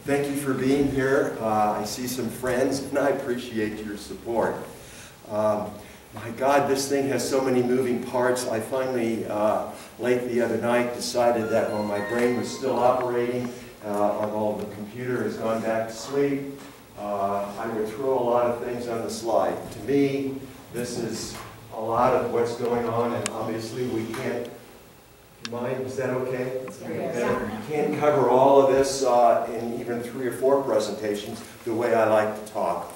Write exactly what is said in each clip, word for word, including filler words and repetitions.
Thank you for being here. Uh, I see some friends, and I appreciate your support. Um, my God, this thing has so many moving parts. I finally, uh, late the other night, decided that while my brain was still operating, uh, although the computer has gone back to sleep, uh, I would throw a lot of things on the slide. To me, this is a lot of what's going on, and obviously we can't. Mind, is that okay? Yeah. You can't cover all of this uh, in even three or four presentations the way I like to talk.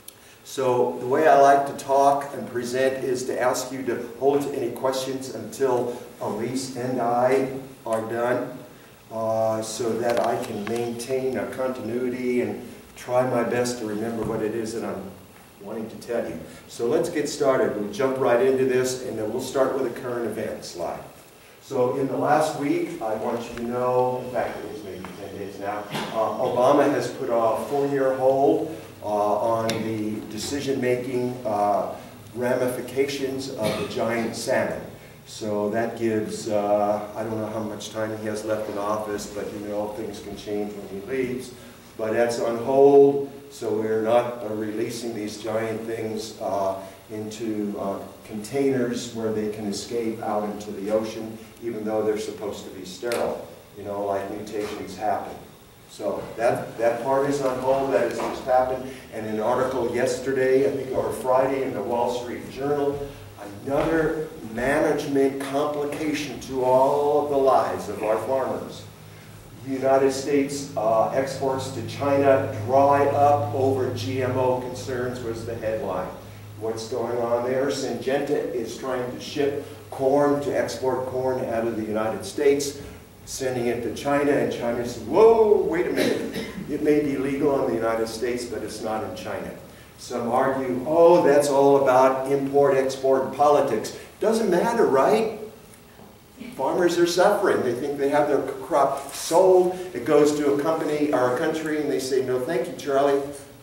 So the way I like to talk and present is to ask you to hold any questions until Elise and I are done, uh, so that I can maintain a continuity and try my best to remember what it is that I'm wanting to tell you. So let's get started. We'll jump right into this, and then we'll start with a current event slide. So in the last week, I want you to know, in fact it was maybe ten days now, uh, Obama has put a four-year hold uh, on the decision-making uh, ramifications of the giant salmon. So that gives, uh, I don't know how much time he has left in office, but you know things can change when he leaves. But that's on hold, so we're not uh, releasing these giant things uh, into uh, containers where they can escape out into the ocean, even though they're supposed to be sterile, you know, like mutations happen. So that, that part is on hold, that has just happened. And an article yesterday, I think, or Friday in the Wall Street Journal, another management complication to all of the lives of our farmers. The United States uh, exports to China dry up over G M O concerns was the headline. What's going on there? Syngenta is trying to ship corn, to export corn out of the United States, sending it to China, and China says, whoa, wait a minute. It may be legal in the United States, but it's not in China. Some argue, oh, that's all about import-export politics. Doesn't matter, right? Farmers are suffering. They think they have their crop sold. It goes to a company or a country, and they say, no, thank you, Charlie.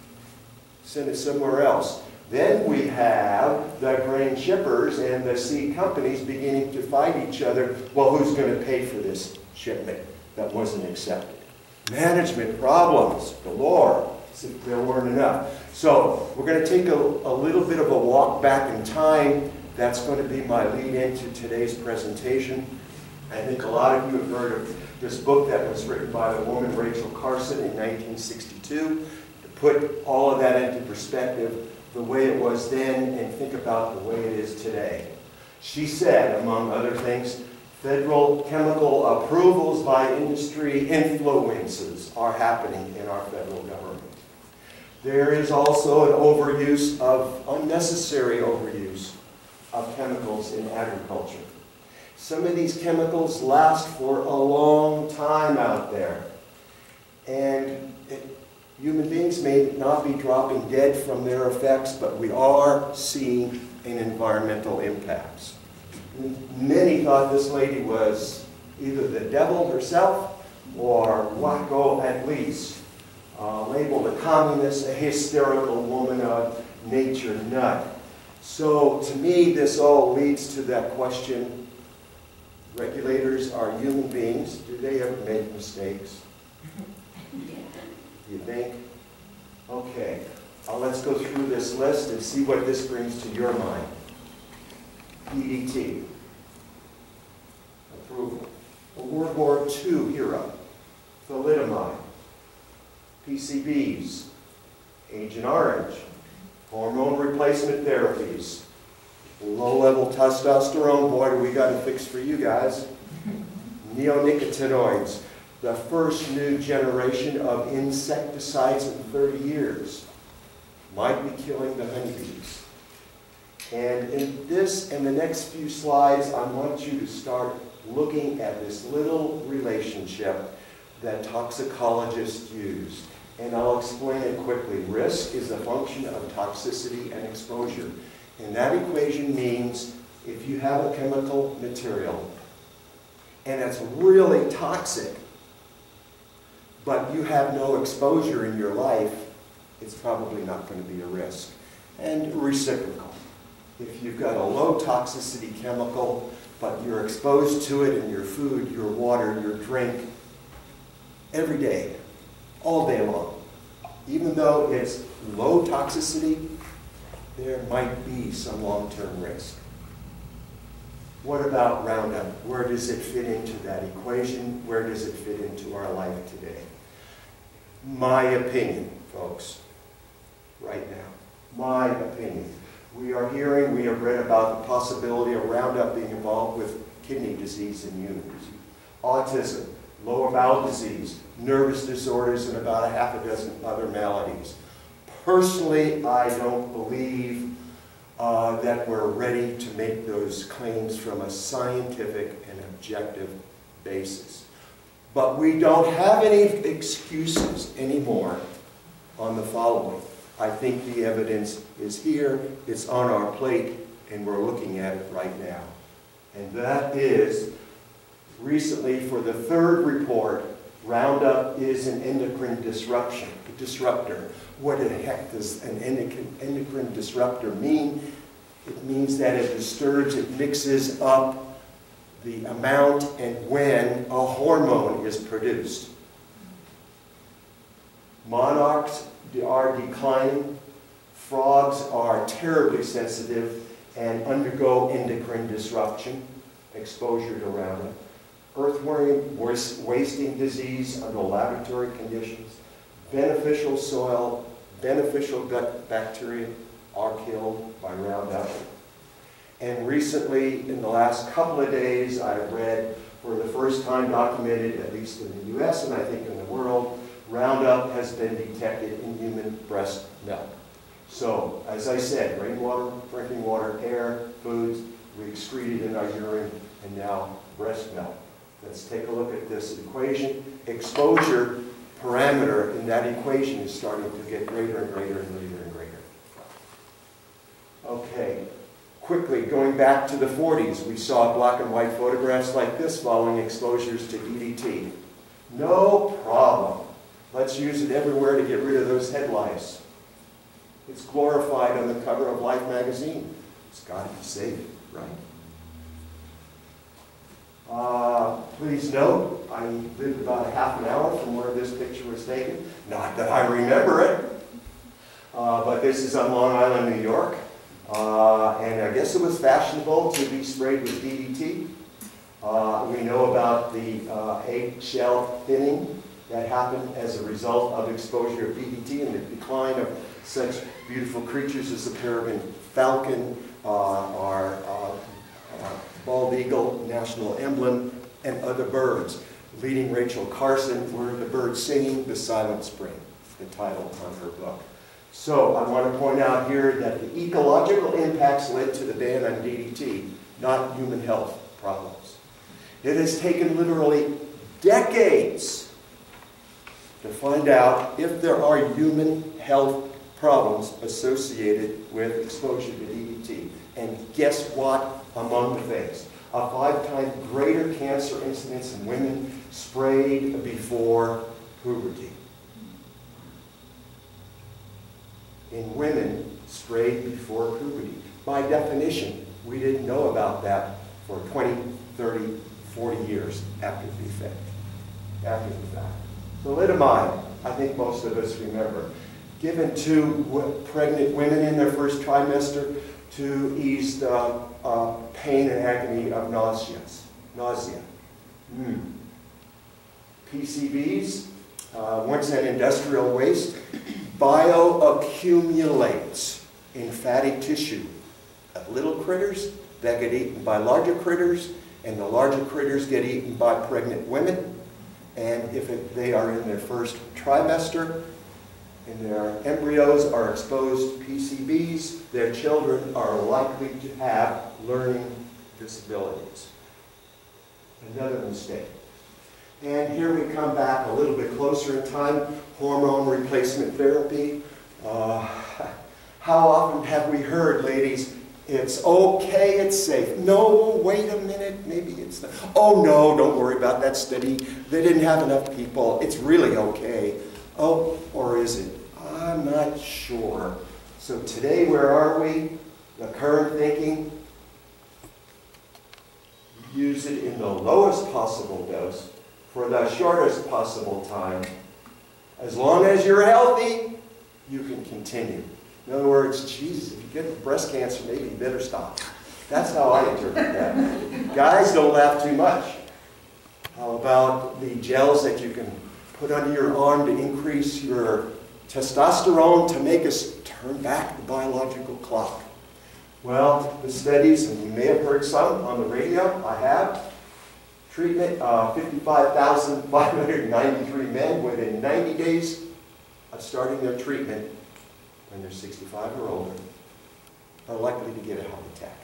Send it somewhere else. Then we have the grain shippers and the seed companies beginning to fight each other. Well, who's going to pay for this shipment that wasn't accepted? Management problems galore, as if there weren't enough. So we're going to take a, a little bit of a walk back in time. That's going to be my lead into today's presentation. I think a lot of you have heard of this book that was written by the woman Rachel Carson in nineteen sixty-two. To put all of that into perspective, the way it was then, and think about the way it is today. She said, among other things, federal chemical approvals by industry influences are happening in our federal government. There is also an overuse of, unnecessary overuse of chemicals in agriculture. Some of these chemicals last for a long time out there. And it, human beings may not be dropping dead from their effects, but we are seeing an environmental impacts. Many thought this lady was either the devil herself or wacko at least, uh, labeled a communist, a hysterical woman of nature nut. So to me, this all leads to that question, regulators are human beings. Do they ever make mistakes? You think? Okay, uh, let's go through this list and see what this brings to your mind. D D T. Approval. A World War Two hero. Thalidomide. P C Bs. Agent Orange. Hormone replacement therapies. Low-level testosterone. Boy, do we got a fix for you guys. Neonicotinoids. The first new generation of insecticides in thirty years might be killing the honeybees. And in this and the next few slides, I want you to start looking at this little relationship that toxicologists use. And I'll explain it quickly. Risk is a function of toxicity and exposure. And that equation means if you have a chemical material and it's really toxic, but you have no exposure in your life, it's probably not going to be a risk. And reciprocal. If you've got a low toxicity chemical, but you're exposed to it in your food, your water, your drink, every day, all day long. Even though it's low toxicity, there might be some long-term risk. What about Roundup? Where does it fit into that equation? Where does it fit into our life today? My opinion, folks, right now, my opinion. We are hearing, we have read about the possibility of Roundup being involved with kidney disease in humans, autism, lower bowel disease, nervous disorders, and about a half a dozen other maladies. Personally, I don't believe uh, that we're ready to make those claims from a scientific and objective basis. But we don't have any excuses anymore on the following. I think the evidence is here, it's on our plate, and we're looking at it right now. And that is, recently for the third report, Roundup is an endocrine disruption, disruptor. What the heck does an endocrine disruptor mean? It means that it disturbs, it mixes up the amount and when a hormone is produced. Monarchs are declining, frogs are terribly sensitive and undergo endocrine disruption, exposure to Roundup. Earthworm wasting disease under laboratory conditions, beneficial soil, beneficial gut bacteria are killed by Roundup. And recently, in the last couple of days, I've read, for the first time documented, at least in the U S and I think in the world, Roundup has been detected in human breast milk. So, as I said, rainwater, drinking water, air, foods, we excrete it in our urine, and now breast milk. Let's take a look at this equation. Exposure parameter in that equation is starting to get greater and greater and greater and greater. Okay, quickly, going back to the forties, we saw black and white photographs like this following exposures to D D T. No problem. Let's use it everywhere to get rid of those head lice. It's glorified on the cover of Life magazine. It's got to be safe, right? Uh, please note, I lived about a half an hour from where this picture was taken. Not that I remember it, uh, but this is on Long Island, New York. Uh, and I guess it was fashionable to be sprayed with D D T. Uh, we know about the uh, eggshell thinning that happened as a result of exposure of D D T and the decline of such beautiful creatures as the peregrine falcon, uh, our uh, uh, bald eagle, national emblem, and other birds. Leading Rachel Carson, Were the Birds Singing? The Silent Spring, the title on her book. So I want to point out here that the ecological impacts led to the ban on D D T, not human health problems. It has taken literally decades to find out if there are human health problems associated with exposure to D D T. And guess what? Among the things, a five-time greater cancer incidence in women sprayed before puberty. In women sprayed before puberty. By definition, we didn't know about that for twenty, thirty, forty years after the effect, after the fact. Thalidomide, I think most of us remember, given to pregnant women in their first trimester to ease the uh, pain and agony of nausea. nausea. Mm. P C Bs, uh, once an industrial waste, bioaccumulates in fatty tissue of little critters that get eaten by larger critters, and the larger critters get eaten by pregnant women. And if it, they are in their first trimester, and their embryos are exposed to P C Bs, their children are likely to have learning disabilities. Another mistake. And here we come back a little bit closer in time, hormone replacement therapy. Uh, how often have we heard, ladies, it's okay, it's safe. No, wait a minute, maybe it's not. Oh no, don't worry about that study. They didn't have enough people. It's really okay. Oh, or is it? I'm not sure. So today, where are we? The current thinking, use it in the lowest possible dose for the shortest possible time As long as you're healthy, you can continue. In other words, Jesus, if you get breast cancer, maybe you better stop. That's how I interpret that. Guys, don't laugh too much. How about the gels that you can put under your arm to increase your testosterone to make us turn back the biological clock? Well, the studies, and you may have heard some on the radio, I have. Treatment, uh, fifty-five thousand five hundred ninety-three men within ninety days of starting their treatment when they're sixty-five or older are likely to get a heart attack.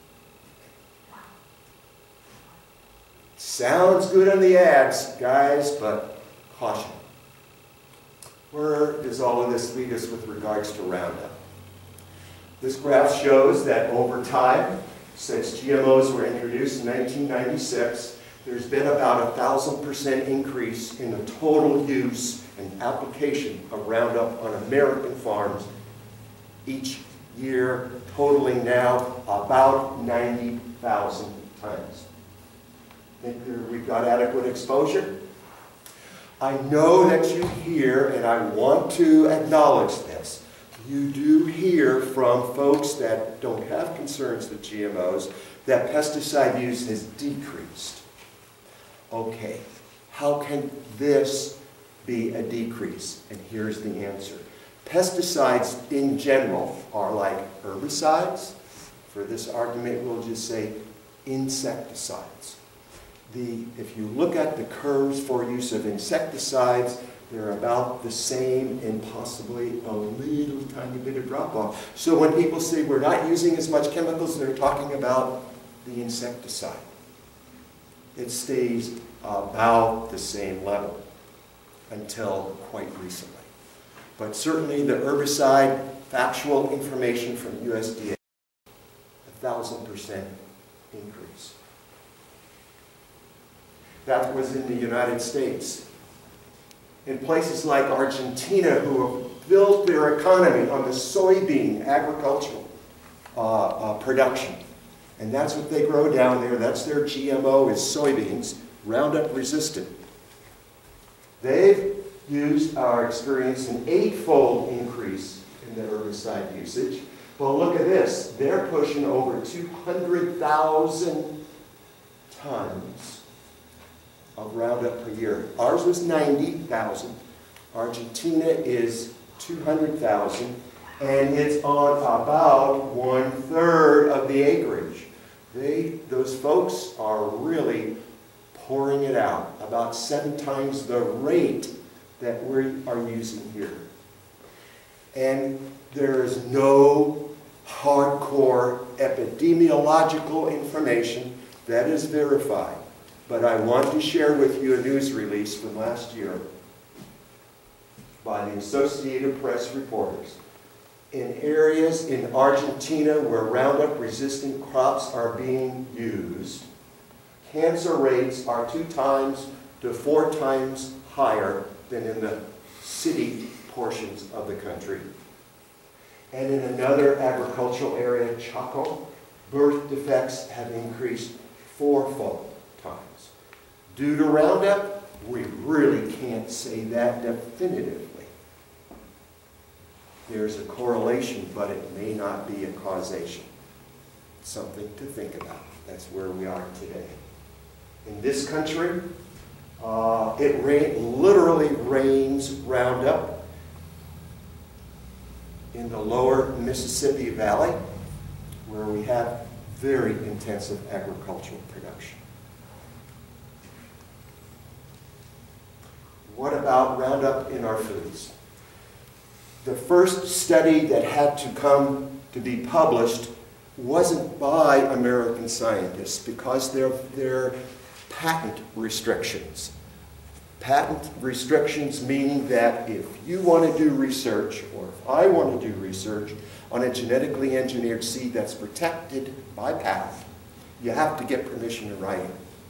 Sounds good on the ads, guys, but caution. Where does all of this lead us with regards to Roundup? This graph shows that over time, since G M Os were introduced in nineteen ninety-six, there's been about a one thousand percent increase in the total use and application of Roundup on American farms each year, totaling now about ninety thousand tons. Think we've got adequate exposure? I know that you hear, and I want to acknowledge this, you do hear from folks that don't have concerns with G M Os that pesticide use has decreased. Okay, how can this be a decrease? And here's the answer. Pesticides in general are like herbicides. For this argument, we'll just say insecticides. The, if you look at the curves for use of insecticides, they're about the same and possibly a little tiny bit of drop-off. So when people say we're not using as much chemicals, they're talking about the insecticide. It stays about the same level until quite recently. But certainly the herbicide factual information from U S D A, a thousand percent increase. That was in the United States. In places like Argentina, who have built their economy on the soybean agricultural uh, uh, production. And that's what they grow down there. That's their G M O, is soybeans, Roundup resistant. They've used, our experience, an eightfold increase in their herbicide usage. Well, look at this. They're pushing over two hundred thousand tons of Roundup per year. Ours was ninety thousand. Argentina is two hundred thousand. And it's on about one-third of the acreage. They, those folks are really pouring it out, about seven times the rate that we are using here. And there is no hardcore epidemiological information that is verified. But I want to share with you a news release from last year by the Associated Press reporters. In areas in Argentina where Roundup-resistant crops are being used, cancer rates are two times to four times higher than in the city portions of the country. And in another agricultural area, Chaco, birth defects have increased fourfold times. Due to Roundup, we really can't say that definitively. There's a correlation, but it may not be a causation. Something to think about. That's where we are today. In this country, uh, it rain, literally rains Roundup in the lower Mississippi Valley, where we have very intensive agricultural production. What about Roundup in our foods? The first study that had to come to be published wasn't by American scientists because they're, they're patent restrictions. Patent restrictions meaning that if you want to do research, or if I want to do research on a genetically engineered seed that's protected by patent, you have to get permission in writing.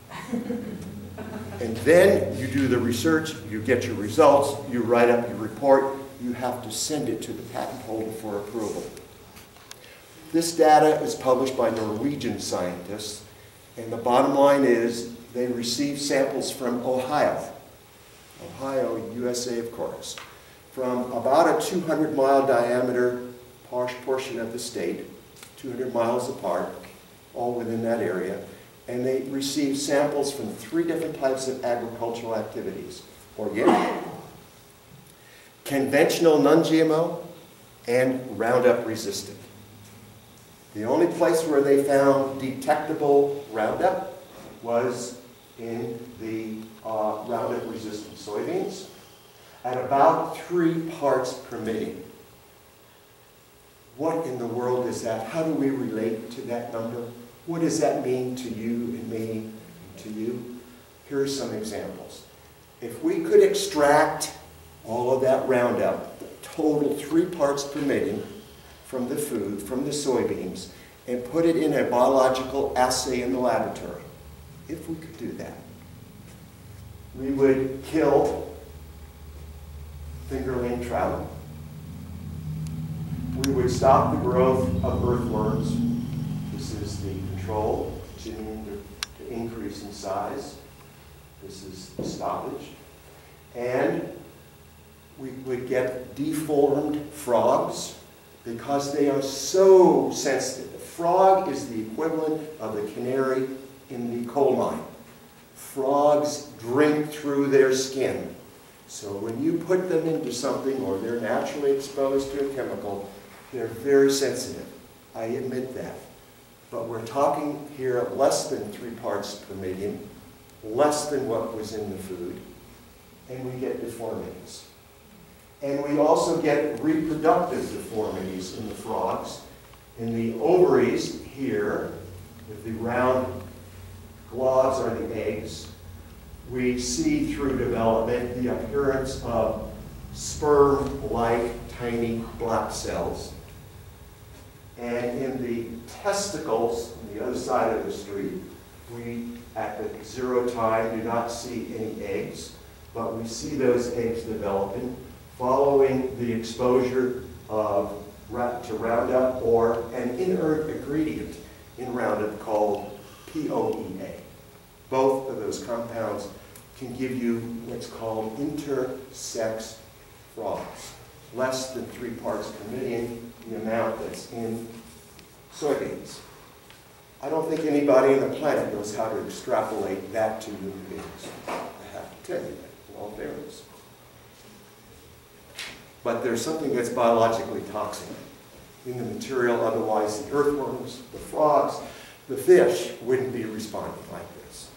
And then you do the research, you get your results, you write up your report, you have to send it to the patent holder for approval. This data is published by Norwegian scientists, and the bottom line is they received samples from Ohio. Ohio, U S A, of course, from about a two hundred mile diameter portion of the state, two hundred miles apart, all within that area, and they received samples from three different types of agricultural activities: organic, conventional non-G M O, and Roundup resistant. The only place where they found detectable Roundup was in the uh, Roundup resistant soybeans at about three parts per million. What in the world is that? How do we relate to that number? What does that mean to you and me, to you? Here are some examples. If we could extract all of that Roundup, the total three parts per million from the food, from the soybeans, and put it in a biological assay in the laboratory, if we could do that, we would kill fingerling trout. We would stop the growth of earthworms. This is the control, continuing to, to increase in size. This is the stoppage. And we would get deformed frogs because they are so sensitive. The frog is the equivalent of the canary in the coal mine. Frogs drink through their skin. So when you put them into something or they're naturally exposed to a chemical, they're very sensitive. I admit that. But we're talking here less than three parts per million, less than what was in the food, and we get deformities. And we also get reproductive deformities in the frogs. In the ovaries here, with the round globs are the eggs, we see through development the appearance of sperm-like tiny black cells. And in the testicles, on the other side of the street, we, at the zero time, do not see any eggs, but we see those eggs developing following the exposure of to Roundup or an inert ingredient in Roundup called P O E A. Both of those compounds can give you what's called intersex frogs, less than three parts per million, the amount that's in soybeans. I don't think anybody on the planet knows how to extrapolate that to human beings. I have to tell you that, in all fairness. But there's something that's biologically toxic in the material, otherwise the earthworms, the frogs, the fish wouldn't be responding like this.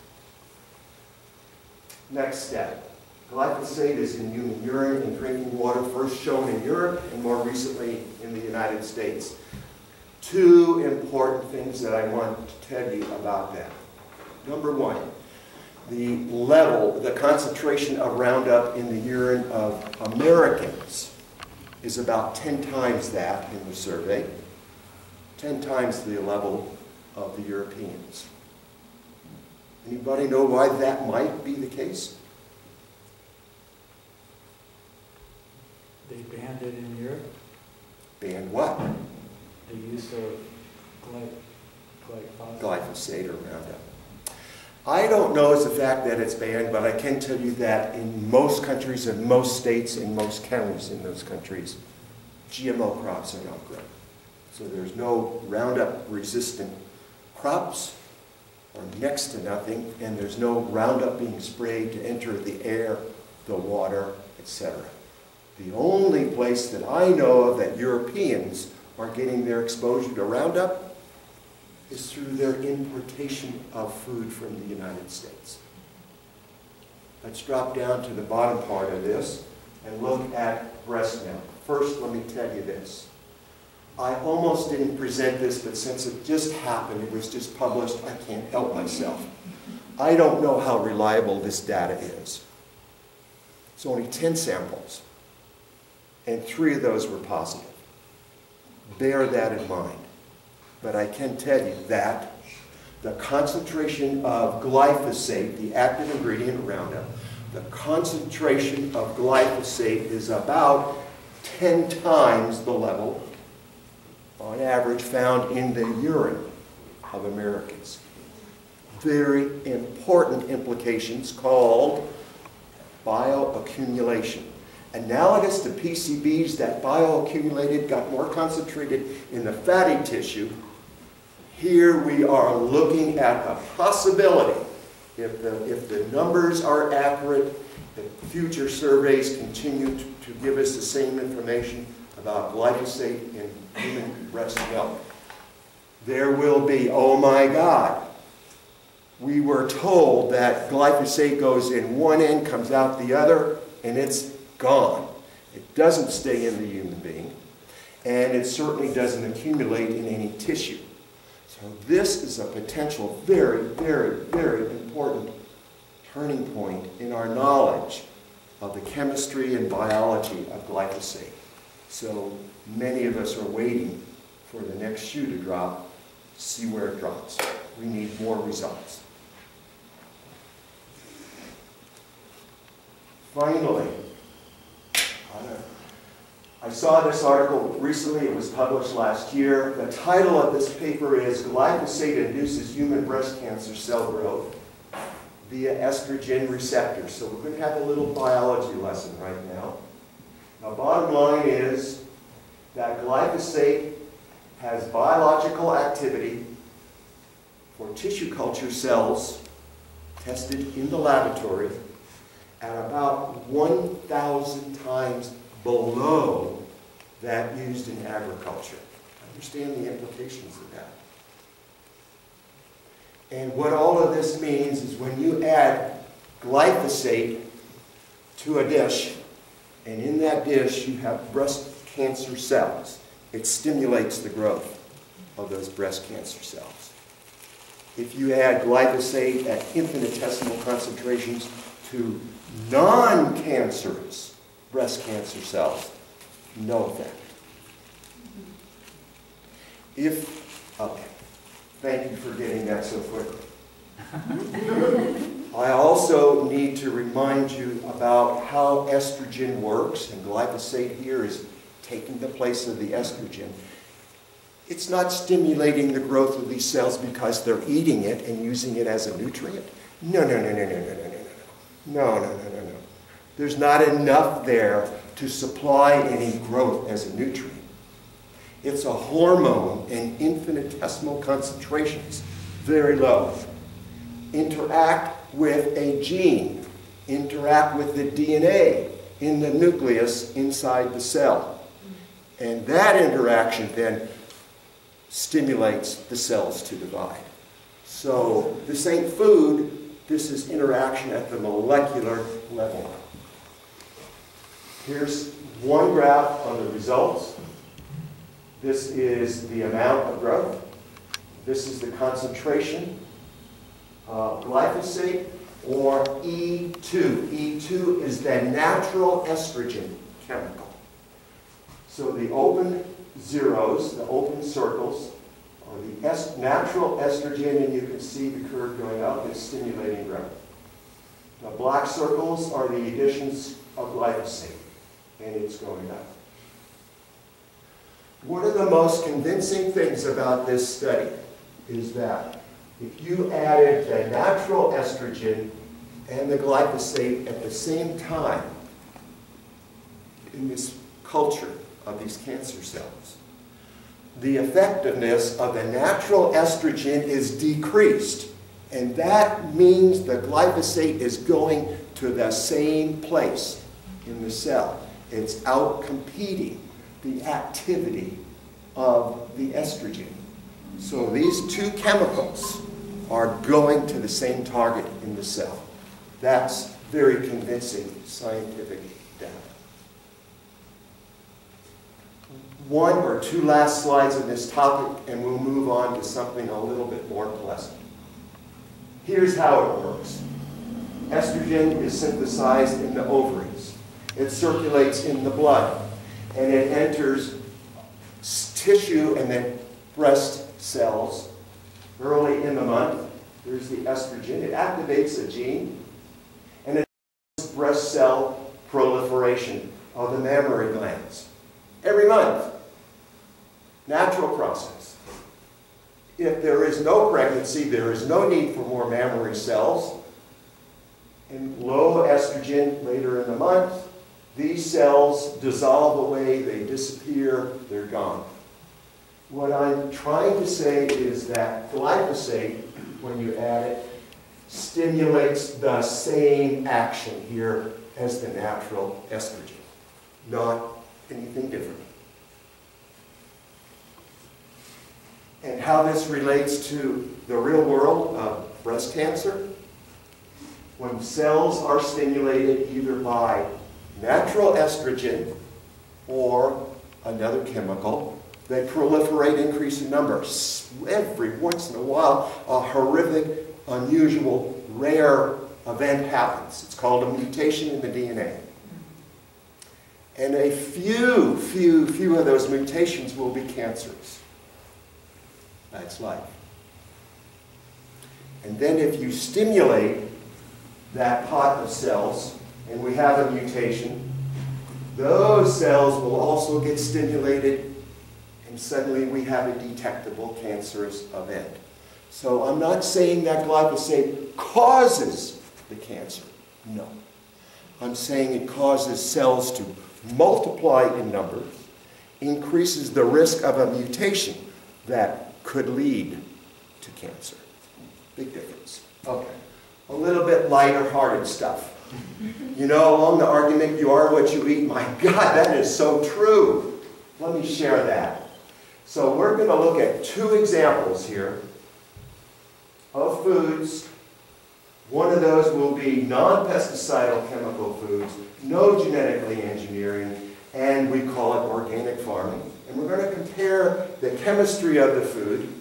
Next step. Glyphosate is in human urine and drinking water, first shown in Europe and more recently in the United States. Two important things that I want to tell you about that. Number one, the level, the concentration of Roundup in the urine of Americans is about ten times that in the survey, ten times the level of the Europeans. Anybody know why that might be the case? They banned it in Europe. Banned what? The use of gly glyphosate. Glyphosate or Roundup. I don't know as a fact that it's banned, but I can tell you that in most countries, in most states, in most counties in those countries, G M O crops are not grown. So there's no Roundup resistant crops, or next to nothing, and there's no Roundup being sprayed to enter the air, the water, et cetera. The only place that I know of that Europeans are getting their exposure to Roundup is through their importation of food from the United States. Let's drop down to the bottom part of this and look at breast milk. First, let me tell you this. I almost didn't present this, but since it just happened, it was just published, I can't help myself. I don't know how reliable this data is. It's only ten samples, and three of those were positive. Bear that in mind. But I can tell you that the concentration of glyphosate, the active ingredient of Roundup, the concentration of glyphosate is about ten times the level, on average, found in the urine of Americans. Very important implications called bioaccumulation. Analogous to P C Bs that bioaccumulated, got more concentrated in the fatty tissue, here we are looking at a possibility, if the, if the numbers are accurate, if future surveys continue to, to give us the same information about glyphosate in human breast milk, there will be, oh my God, we were told that glyphosate goes in one end, comes out the other, and it's gone. It doesn't stay in the human being, and it certainly doesn't accumulate in any tissue. So this is a potential very, very, very important turning point in our knowledge of the chemistry and biology of glyphosate. So many of us are waiting for the next shoe to drop, see where it drops. We need more results. Finally, I saw this article recently. It was published last year. The title of this paper is Glyphosate Induces Human Breast Cancer Cell Growth via Estrogen Receptors. So we're going to have a little biology lesson right now. Now, bottom line is that glyphosate has biological activity for tissue culture cells tested in the laboratory at about one thousand times below that used in agriculture. Understand the implications of that. And what all of this means is when you add glyphosate to a dish, and in that dish you have breast cancer cells, it stimulates the growth of those breast cancer cells. If you add glyphosate at infinitesimal concentrations to non-cancerous breast cancer cells, no effect. If, okay, thank you for getting that so quickly. I also need to remind you about how estrogen works, and glyphosate here is taking the place of the estrogen. It's not stimulating the growth of these cells because they're eating it and using it as a nutrient. No, no, no, no, no, no, no, no, no. No, no, no, no, no. There's not enough there to supply any growth as a nutrient. It's a hormone in infinitesimal concentrations, very low. Interact with a gene, interact with the D N A in the nucleus inside the cell. And that interaction then stimulates the cells to divide. So this ain't food. This is interaction at the molecular level. Here's one graph on the results. This is the amount of growth. This is the concentration of glyphosate, or E two. E two is the natural estrogen chemical. So the open zeros, the open circles, or the est natural estrogen, and you can see the curve going up, it's stimulating growth. The black circles are the additions of glyphosate, and it's going up. One of the most convincing things about this study is that if you added the natural estrogen and the glyphosate at the same time in this culture of these cancer cells, the effectiveness of the natural estrogen is decreased. And that means the glyphosate is going to the same place in the cell. It's out-competing the activity of the estrogen. So these two chemicals are going to the same target in the cell. That's very convincing scientific data. One or two last slides on this topic, and we'll move on to something a little bit more pleasant. Here's how it works. Estrogen is synthesized in the ovaries. It circulates in the blood, and it enters tissue and then breast cells early in the month. There's the estrogen. It activates a gene, and it does breast cell proliferation of the mammary glands every month. Natural process. If there is no pregnancy, there is no need for more mammary cells. and low estrogen later in the month, these cells dissolve away, they disappear, they're gone. What I'm trying to say is that glyphosate, when you add it, stimulates the same action here as the natural estrogen, not anything different. And how this relates to the real world of breast cancer, when cells are stimulated either by natural estrogen or another chemical, they proliferate, increase in numbers. Every once in a while, a horrific, unusual, rare event happens. It's called a mutation in the D N A. And a few, few, few of those mutations will be cancerous. That's life. And then if you stimulate that pot of cells, and we have a mutation, those cells will also get stimulated, and suddenly we have a detectable cancerous event. So I'm not saying that glyphosate causes the cancer. No. I'm saying it causes cells to multiply in numbers, increases the risk of a mutation that could lead to cancer. Big difference. Okay. A little bit lighter-hearted stuff. You know, along the argument, you are what you eat. My God, that is so true. Let me share that. So we're going to look at two examples here of foods. One of those will be non-pesticidal chemical foods, no genetically engineering, and we call it organic farming. And we're going to compare the chemistry of the food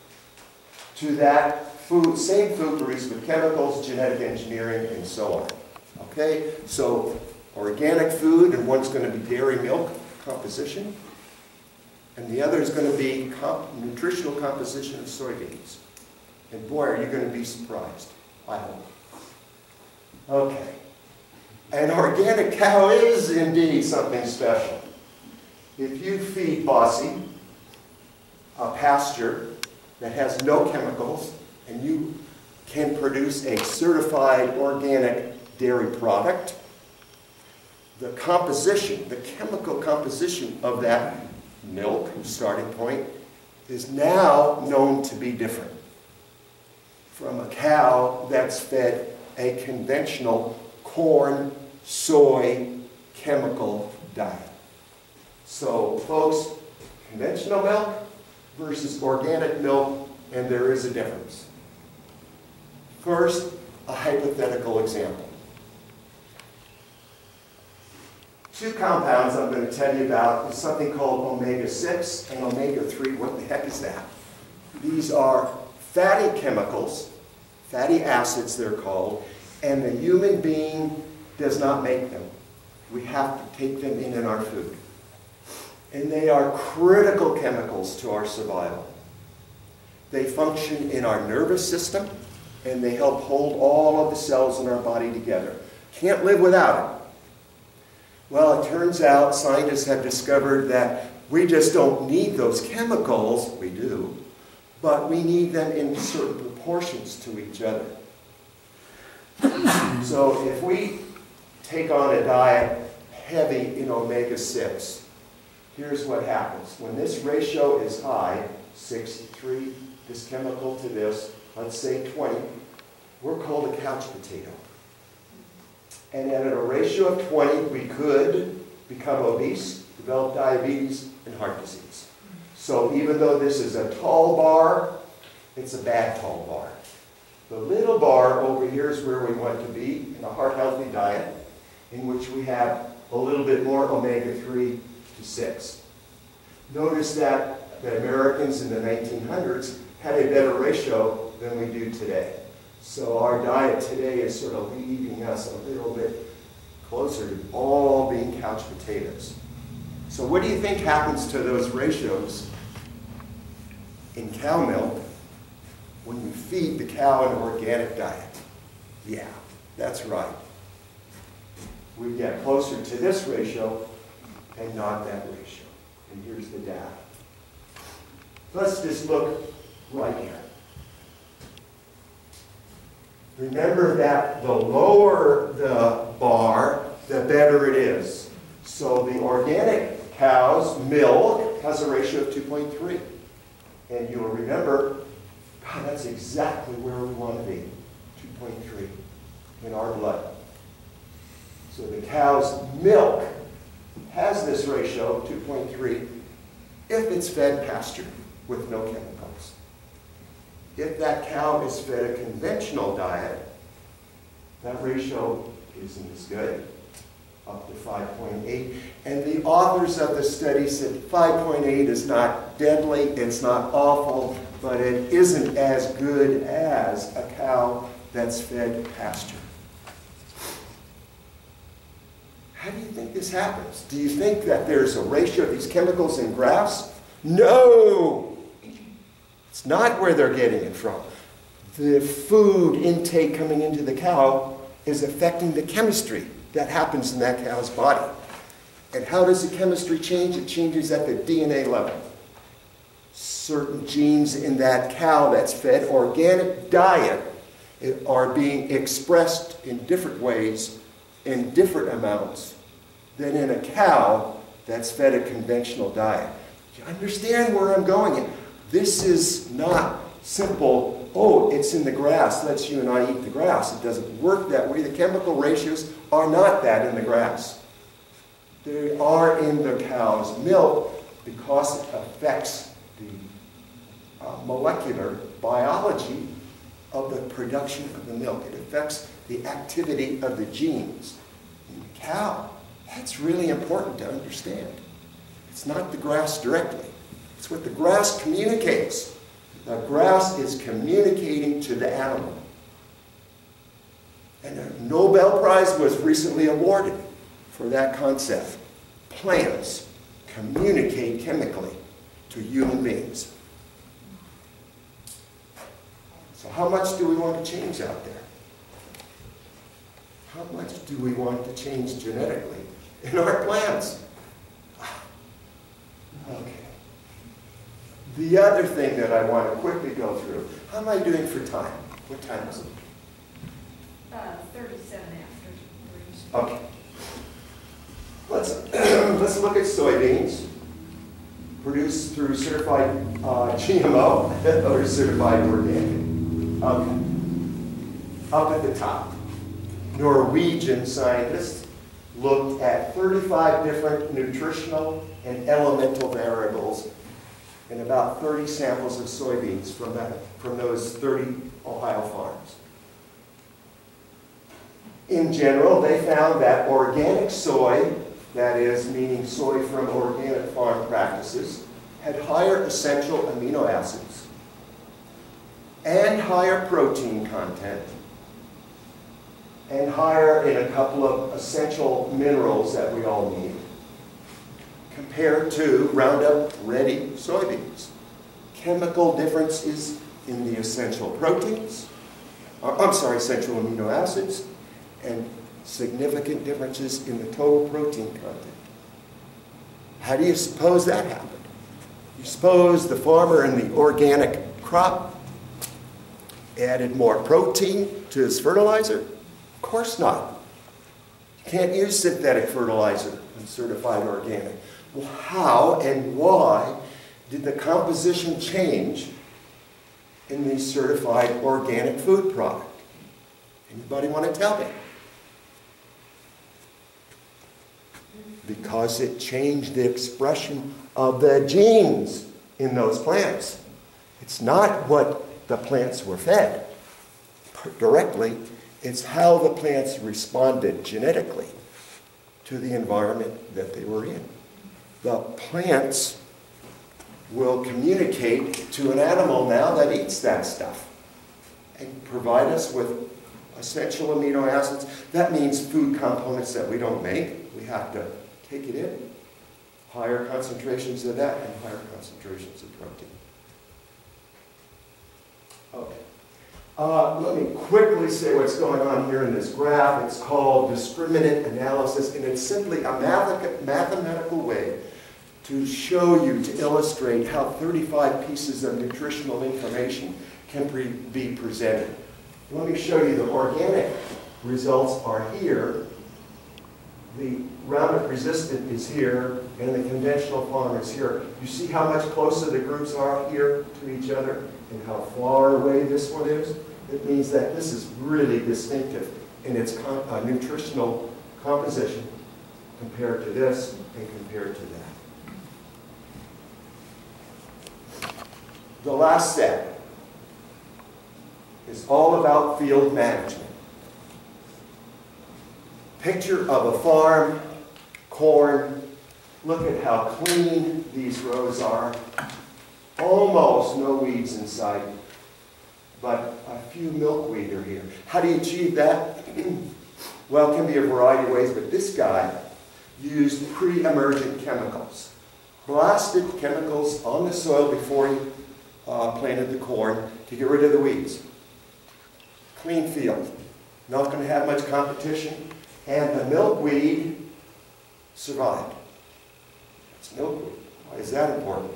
to that food, same food produced with chemicals, genetic engineering, and so on. Okay, so organic food, and one's going to be dairy milk composition, and the other is going to be comp nutritional composition of soybeans. And boy, are you going to be surprised, I hope. Okay, an organic cow is indeed something special. If you feed Bossy a pasture that has no chemicals, and you can produce a certified organic dairy product, the composition, the chemical composition of that milk, starting point, is now known to be different from a cow that's fed a conventional corn, soy, chemical diet. So, folks, conventional milk versus organic milk, and there is a difference. First, a hypothetical example. Two compounds I'm going to tell you about is something called omega six and omega three. What the heck is that? These are fatty chemicals, fatty acids they're called, and the human being does not make them. We have to take them in in our food. And they are critical chemicals to our survival. They function in our nervous system, and they help hold all of the cells in our body together. Can't live without it. Well, it turns out scientists have discovered that we just don't need those chemicals. We do, but we need them in certain proportions to each other. So if we take on a diet heavy in omega six, here's what happens. When this ratio is high, sixty-three, this chemical to this, let's say twenty, we're called a couch potato. And at a ratio of twenty, we could become obese, develop diabetes, and heart disease. So even though this is a tall bar, it's a bad tall bar. The little bar over here is where we want to be in a heart-healthy diet, in which we have a little bit more omega three to six. Notice that the Americans in the nineteen hundreds had a better ratio than we do today. So our diet today is sort of leading us a little bit closer to all being couch potatoes. So what do you think happens to those ratios in cow milk when you feed the cow an organic diet? Yeah, that's right. We get closer to this ratio and not that ratio. And here's the data. Let's just look right here. Remember that the lower the bar, the better it is. So the organic cow's milk has a ratio of two point three. And you'll remember, God, that's exactly where we want to be, two point three in our blood. So the cow's milk has this ratio of two point three if it's fed pasture with no chemicals. If that cow is fed a conventional diet, that ratio isn't as good, up to five point eight. And the authors of the study said five point eight is not deadly, it's not awful, but it isn't as good as a cow that's fed pasture. How do you think this happens? Do you think that there's a ratio of these chemicals in grass? No! It's not where they're getting it from. The food intake coming into the cow is affecting the chemistry that happens in that cow's body. And how does the chemistry change? It changes at the D N A level. Certain genes in that cow that's fed organic diet are being expressed in different ways, in different amounts, than in a cow that's fed a conventional diet. You understand where I'm going? This is not simple, oh, it's in the grass, let's you and I eat the grass. It doesn't work that way. The chemical ratios are not that in the grass. They are in the cow's milk because it affects the uh, molecular biology of the production of the milk. It affects the activity of the genes in the cow. That's really important to understand. It's not the grass directly. It's what the grass communicates. The grass is communicating to the animal. And a Nobel Prize was recently awarded for that concept. Plants communicate chemically to human beings. So how much do we want to change out there? How much do we want to change genetically in our plants? Okay. The other thing that I want to quickly go through, how am I doing for time? What time is it? Uh, thirty-seven after. Okay. Let's, let's look at soybeans produced through certified uh, G M O or certified organic. Okay. Up at the top, Norwegian scientists looked at thirty-five different nutritional and elemental variables in about thirty samples of soybeans from, that, from those thirty Ohio farms. In general, they found that organic soy, that is, meaning soy from organic farm practices, had higher essential amino acids and higher protein content and higher in a couple of essential minerals that we all need compared to Roundup Ready soybeans. Chemical differences in the essential proteins, or, I'm sorry, essential amino acids, and significant differences in the total protein content. How do you suppose that happened? You suppose the farmer in the organic crop added more protein to his fertilizer? Of course not. You can't use synthetic fertilizer in certified organic. Well, how and why did the composition change in the certified organic food product? Anybody want to tell me? Because it changed the expression of the genes in those plants. It's not what the plants were fed directly, it's how the plants responded genetically to the environment that they were in. The plants will communicate to an animal now that eats that stuff and provide us with essential amino acids. That means food components that we don't make. We have to take it in. Higher concentrations of that and higher concentrations of protein. Okay. Uh, let me quickly say what's going on here in this graph. It's called discriminant analysis, and it's simply a math mathematical way to show you, to illustrate how thirty-five pieces of nutritional information can pre be presented. Let me show you the organic results are here. The Roundup resistant is here, and the conventional farm is here. You see how much closer the groups are here to each other and how far away this one is? It means that this is really distinctive in its con uh, nutritional composition compared to this and compared to that. The last step is all about field management. Picture of a farm, corn. Look at how clean these rows are. Almost no weeds in sight, but a few milkweed are here. How do you achieve that? Well, it can be a variety of ways, but this guy used pre-emergent chemicals. Blasted chemicals on the soil before he uh, planted the corn to get rid of the weeds. Clean field. Not going to have much competition. And the milkweed survived. It's milkweed. Why is that important?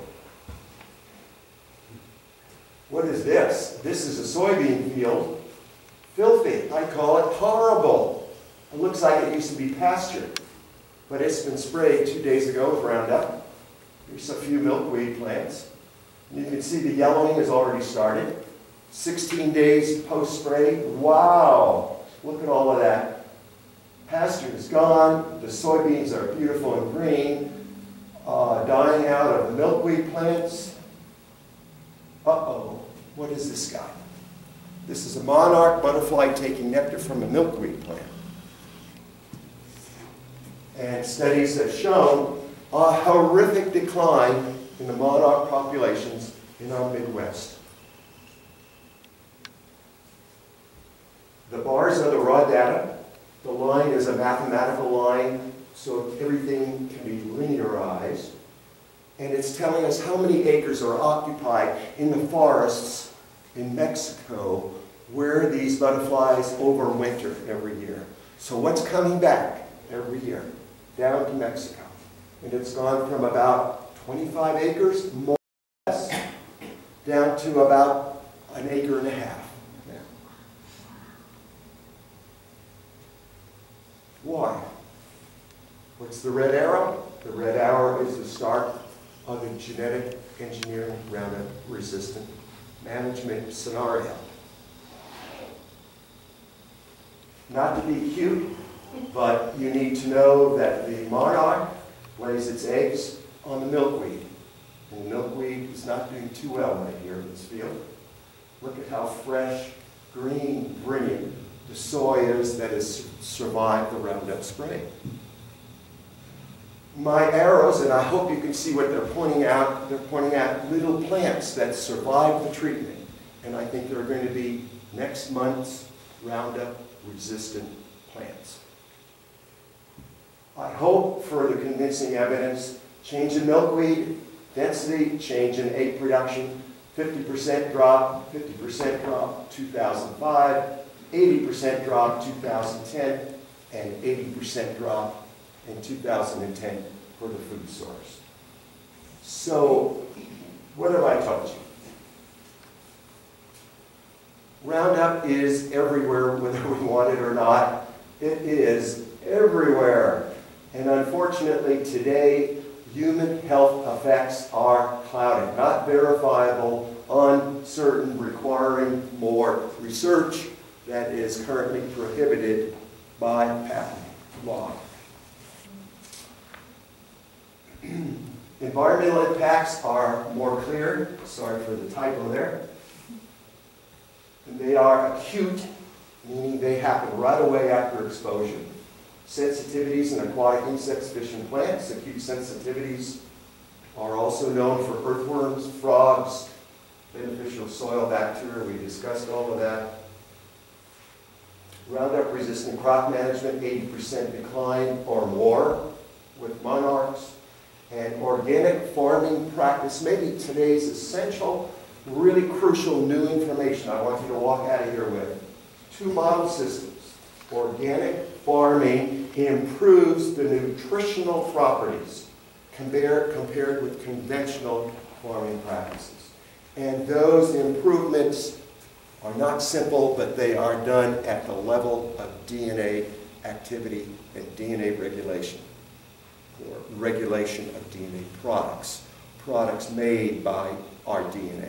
What is this? This is a soybean field. Filthy. I call it horrible. It looks like it used to be pasture. But it's been sprayed two days ago with Roundup. Here's a few milkweed plants. You can see the yellowing has already started. sixteen days post-spray. Wow! Look at all of that. Pasture is gone. The soybeans are beautiful and green. Uh, dying out of the milkweed plants. Uh-oh. What is this guy? This is a monarch butterfly taking nectar from a milkweed plant. And studies have shown a horrific decline in the monarch populations in our Midwest. The bars are the raw data. The line is a mathematical line, so everything can be linearized. And it's telling us how many acres are occupied in the forests in Mexico where these butterflies overwinter every year. So what's coming back every year? Down to Mexico. And it's gone from about twenty-five acres, more or less, down to about an acre and a half. Why? What's the red arrow? The red arrow is the start of the genetic engineering Roundup resistant management scenario. Not to be cute, but you need to know that the monarch lays its eggs on the milkweed. And the milkweed is not doing too well right here in this field. Look at how fresh, green, brilliant the soy is that has survived the Roundup spray. My arrows, and I hope you can see what they're pointing out, they're pointing out little plants that survived the treatment. And I think they're going to be next month's Roundup resistant plants. I hope further convincing evidence, change in milkweed density, change in egg production, fifty percent drop, fifty percent drop, two thousand five, eighty percent drop, two thousand ten, and eighty percent drop in two thousand ten for the food source. So, what have I told you? Roundup is everywhere, whether we want it or not. It is everywhere. And unfortunately, today, human health effects are clouded, not verifiable, uncertain, requiring more research that is currently prohibited by patent law. Environmental impacts are more clear. Sorry for the typo there. They are acute, meaning they happen right away after exposure. Sensitivities in aquatic insects, fish, and plants. Acute sensitivities are also known for earthworms, frogs, beneficial soil bacteria. We discussed all of that. Roundup-resistant crop management, eighty percent decline or more with monarchs. And organic farming practice, maybe today's essential, really crucial new information I want you to walk out of here with. Two model systems. Organic farming improves the nutritional properties compared, compared with conventional farming practices. And those improvements are not simple, but they are done at the level of D N A activity and D N A regulation, or regulation of D N A products, products made by our D N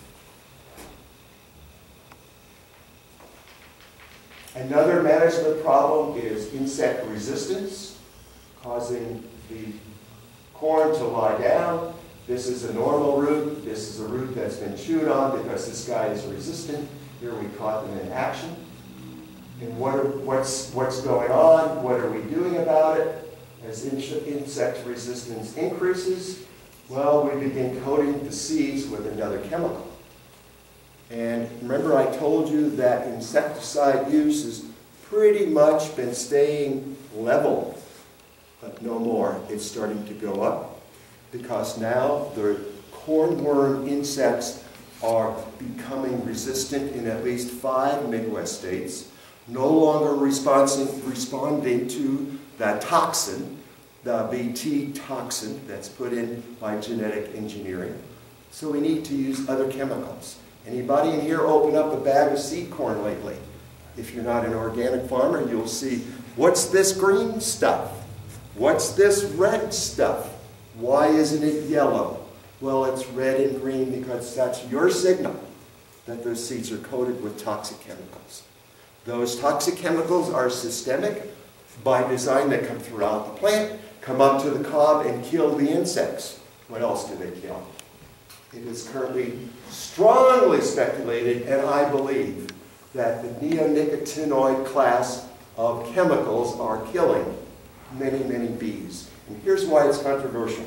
A. Another management problem is insect resistance, causing the corn to lie down. This is a normal root. This is a root that's been chewed on because this guy is resistant. Here we caught them in action. And what are, what's, what's going on? What are we doing about it? As in, insect resistance increases, well, we begin coating the seeds with another chemical. And remember I told you that insecticide use has pretty much been staying level, but no more. It's starting to go up because now the cornworm insects are becoming resistant in at least five Midwest states, no longer responding, responding to that toxin, the B T toxin that's put in by genetic engineering. So we need to use other chemicals. Anybody in here open up a bag of seed corn lately? If you're not an organic farmer, you'll see, what's this green stuff? What's this red stuff? Why isn't it yellow? Well, it's red and green because that's your signal that those seeds are coated with toxic chemicals. Those toxic chemicals are systemic by design. They come throughout the plant, come up to the cob and kill the insects. What else do they kill? It is currently strongly speculated, and I believe, that the neonicotinoid class of chemicals are killing many, many bees. And here's why it's controversial.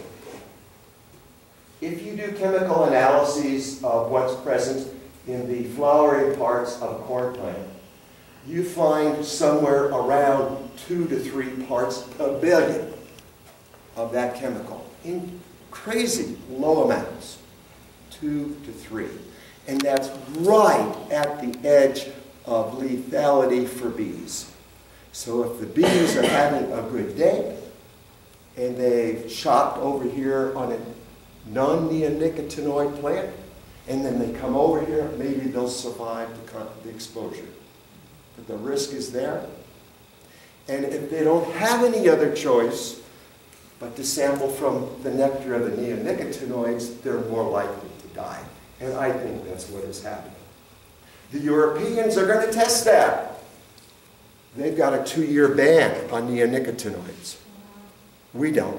If you do chemical analyses of what's present in the flowering parts of a corn plant, you find somewhere around two to three parts per billion of that chemical in crazy low amounts. Two to three. And that's right at the edge of lethality for bees. So if the bees are having a good day and they've shopped over here on a non-neonicotinoid plant, and then they come over here, maybe they'll survive the, the exposure. But the risk is there. And if they don't have any other choice but to sample from the nectar of the neonicotinoids, they're more likely to die. And I think that's what is happening. The Europeans are going to test that. They've got a two-year ban on neonicotinoids. We don't.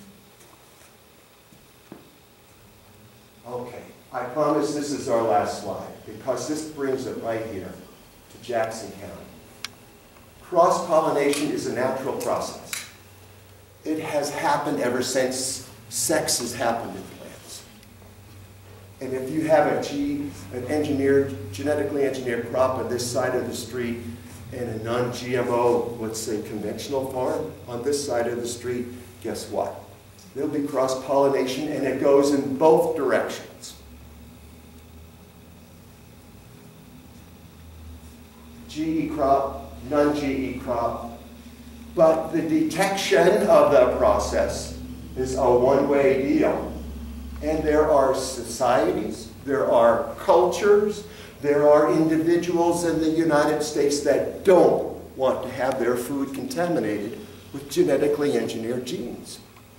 Okay, I promise this is our last slide, because this brings it right here to Jackson County. Cross-pollination is a natural process. It has happened ever since sex has happened in plants. And if you have a G, an engineered, genetically engineered crop on this side of the street and a non-G M O, let's say conventional farm on this side of the street, guess what? There'll be cross-pollination, and it goes in both directions. G E crop, non-G E crop. But the detection of the process is a one-way deal. And there are societies, there are cultures, there are individuals in the United States that don't want to have their food contaminated with genetically engineered genes.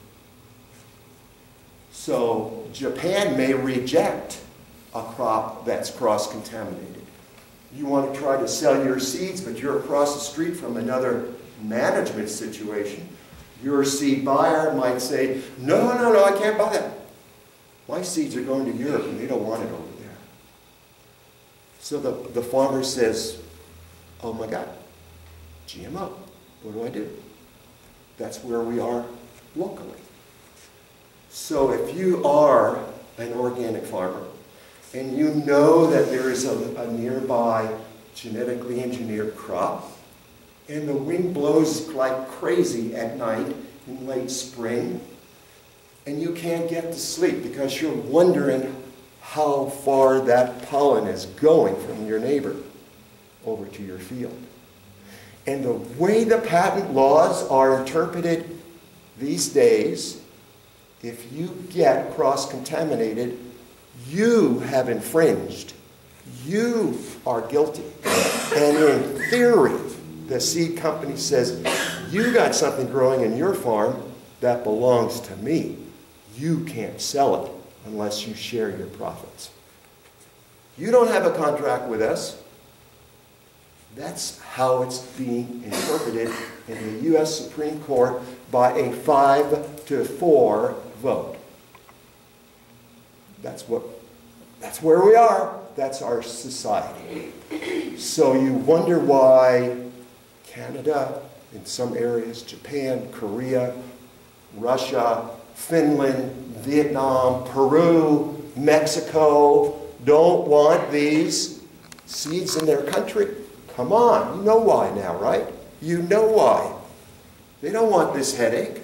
So Japan may reject a crop that's cross-contaminated. You want to try to sell your seeds, but you're across the street from another management situation. Your seed buyer might say, no, no, no, I can't buy that. My seeds are going to Europe and they don't want it over there. So the, the farmer says, oh my God, G M O, what do I do? That's where we are locally. So if you are an organic farmer and you know that there is a, a nearby genetically engineered crop, and the wind blows like crazy at night in late spring, and you can't get to sleep because you're wondering how far that pollen is going from your neighbor over to your field. And the way the patent laws are interpreted these days, if you get cross-contaminated, you have infringed You are guilty. And in theory, the seed company says, you got something growing in your farm that belongs to me. You can't sell it unless you share your profits. You don't have a contract with us. That's how it's being interpreted in the U S Supreme Court by a five to four vote. That's what, that's where we are. That's our society. So you wonder why Canada, in some areas, Japan, Korea, Russia, Finland, Vietnam, Peru, Mexico, don't want these seeds in their country. Come on, you know why now, right? You know why. They don't want this headache.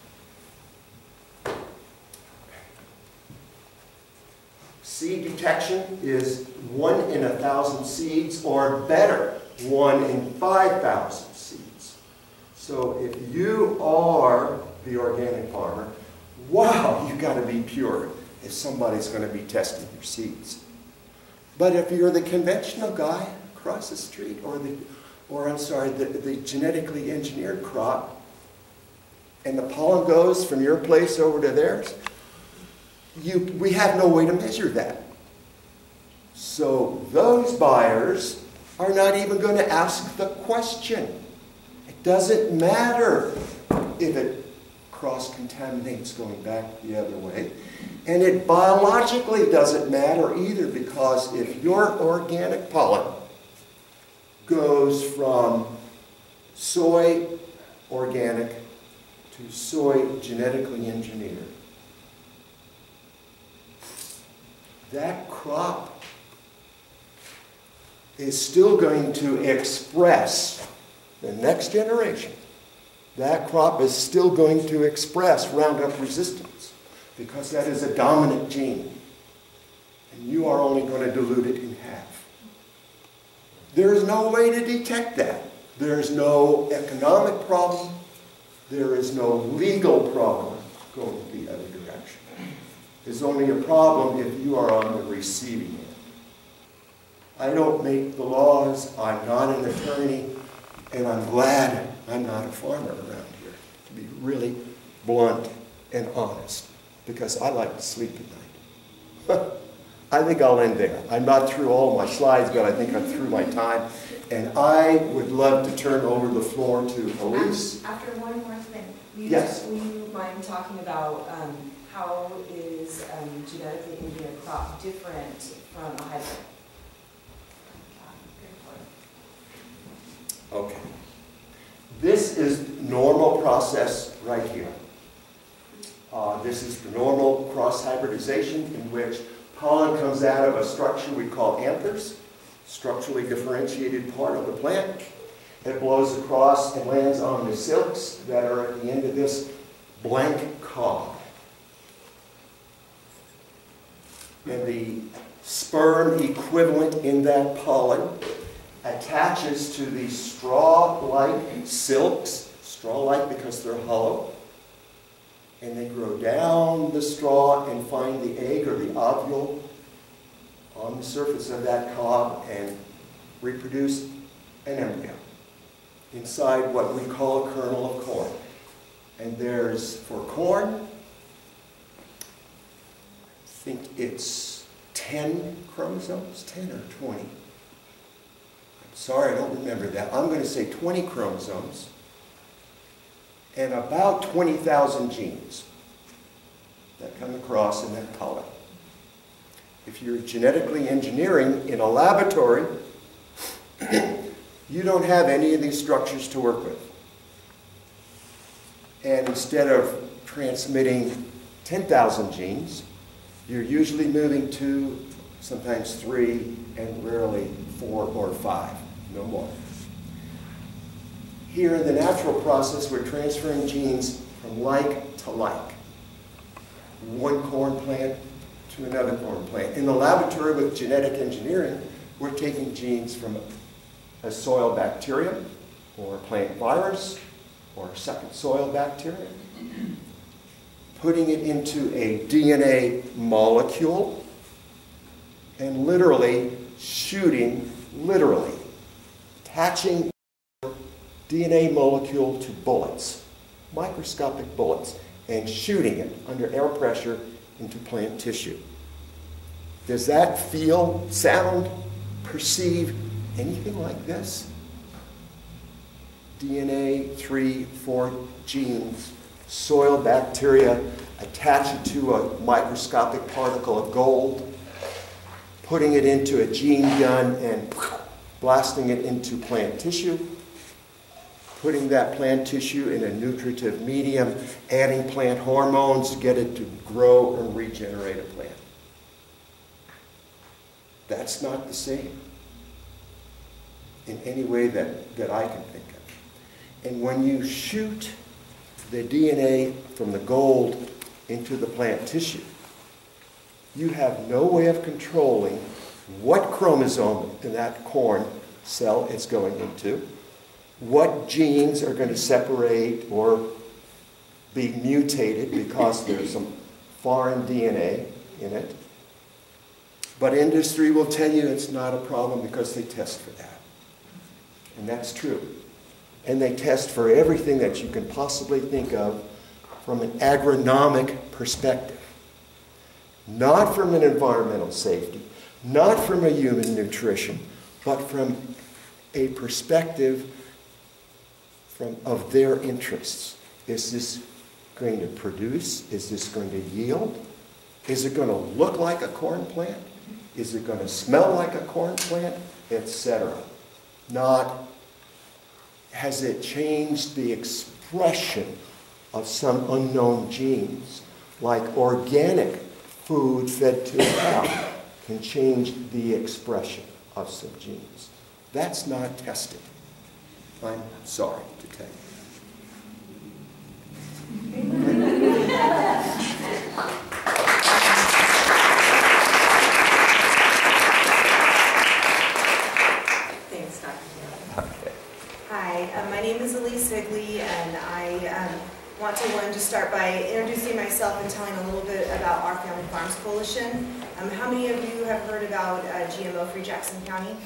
Seed detection is one in a thousand seeds, or better, one in five thousand seeds. So if you are the organic farmer, wow, you've got to be pure if somebody's going to be testing your seeds. But if you're the conventional guy across the street, or the, or I'm sorry, the, the genetically engineered crop, and the pollen goes from your place over to theirs, you, we have no way to measure that. So those buyers are not even going to ask the question. It doesn't matter if it cross-contaminates going back the other way. And it biologically doesn't matter either, because if your organic pollen goes from soy organic to soy genetically engineered, that crop is still going to express the next generation. That crop is still going to express Roundup resistance, because that is a dominant gene. And you are only going to dilute it in half. There is no way to detect that. There is no economic problem. There is no legal problem going the other direction. There's only a problem if you are on the receiving end. I don't make the laws. I'm not an attorney. And I'm glad I'm not a farmer around here, to be really blunt and honest, because I like to sleep at night. I think I'll end there. I'm not through all my slides, but I think I'm through my time. And I would love to turn over the floor to Elise. After one more thing, will you, yes. will you mind talking about um, how is um, genetically engineered crop different from a hybrid? Okay. This is normal process right here. Uh, this is the normal cross-hybridization, in which pollen comes out of a structure we call anthers, structurally differentiated part of the plant. It blows across and lands on the silks that are at the end of this blank cob. And the sperm equivalent in that pollen attaches to the straw-like silks, straw-like because they're hollow, and they grow down the straw and find the egg or the ovule on the surface of that cob and reproduce an embryo inside what we call a kernel of corn. And there's, for corn, I think it's ten chromosomes, ten or twenty. Sorry, I don't remember that. I'm going to say twenty chromosomes and about twenty thousand genes that come across in that pollen. If you're genetically engineering in a laboratory, you don't have any of these structures to work with. And instead of transmitting ten thousand genes, you're usually moving two, sometimes three, and rarely four or five. No more. Here in the natural process, we're transferring genes from like to like. One corn plant to another corn plant. In the laboratory with genetic engineering, we're taking genes from a soil bacterium, or a plant virus, or a second soil bacterium, putting it into a D N A molecule, and literally shooting, literally, attaching D N A molecule to bullets, microscopic bullets, and shooting it under air pressure into plant tissue. Does that feel, sound, perceive anything like this? D N A, three, four genes, soil bacteria, attach it to a microscopic particle of gold, putting it into a gene gun and blasting it into plant tissue, putting that plant tissue in a nutritive medium, adding plant hormones to get it to grow and regenerate a plant. That's not the same in any way that, that I can think of. And when you shoot the D N A from the gold into the plant tissue, you have no way of controlling what chromosome in that corn cell it's going into, what genes are going to separate or be mutated because there's some foreign D N A in it. But industry will tell you it's not a problem because they test for that. And that's true. And they test for everything that you can possibly think of from an agronomic perspective. Not from an environmental safety, not from a human nutrition, but from a perspective from, of their interests. Is this going to produce? Is this going to yield? Is it going to look like a corn plant? Is it going to smell like a corn plant? Etc. Not, has it changed the expression of some unknown genes, like organic food fed to a cow can change the expression of some genes. That's not tested. I'm sorry to tell you. Thanks, Doctor Taylor. Hi, uh, my name is Elise Higley, and I um, want to one just start by introducing myself and telling a little bit about our Family Farms Coalition. Um, how many of you have heard about uh, G M O-Free Jackson County?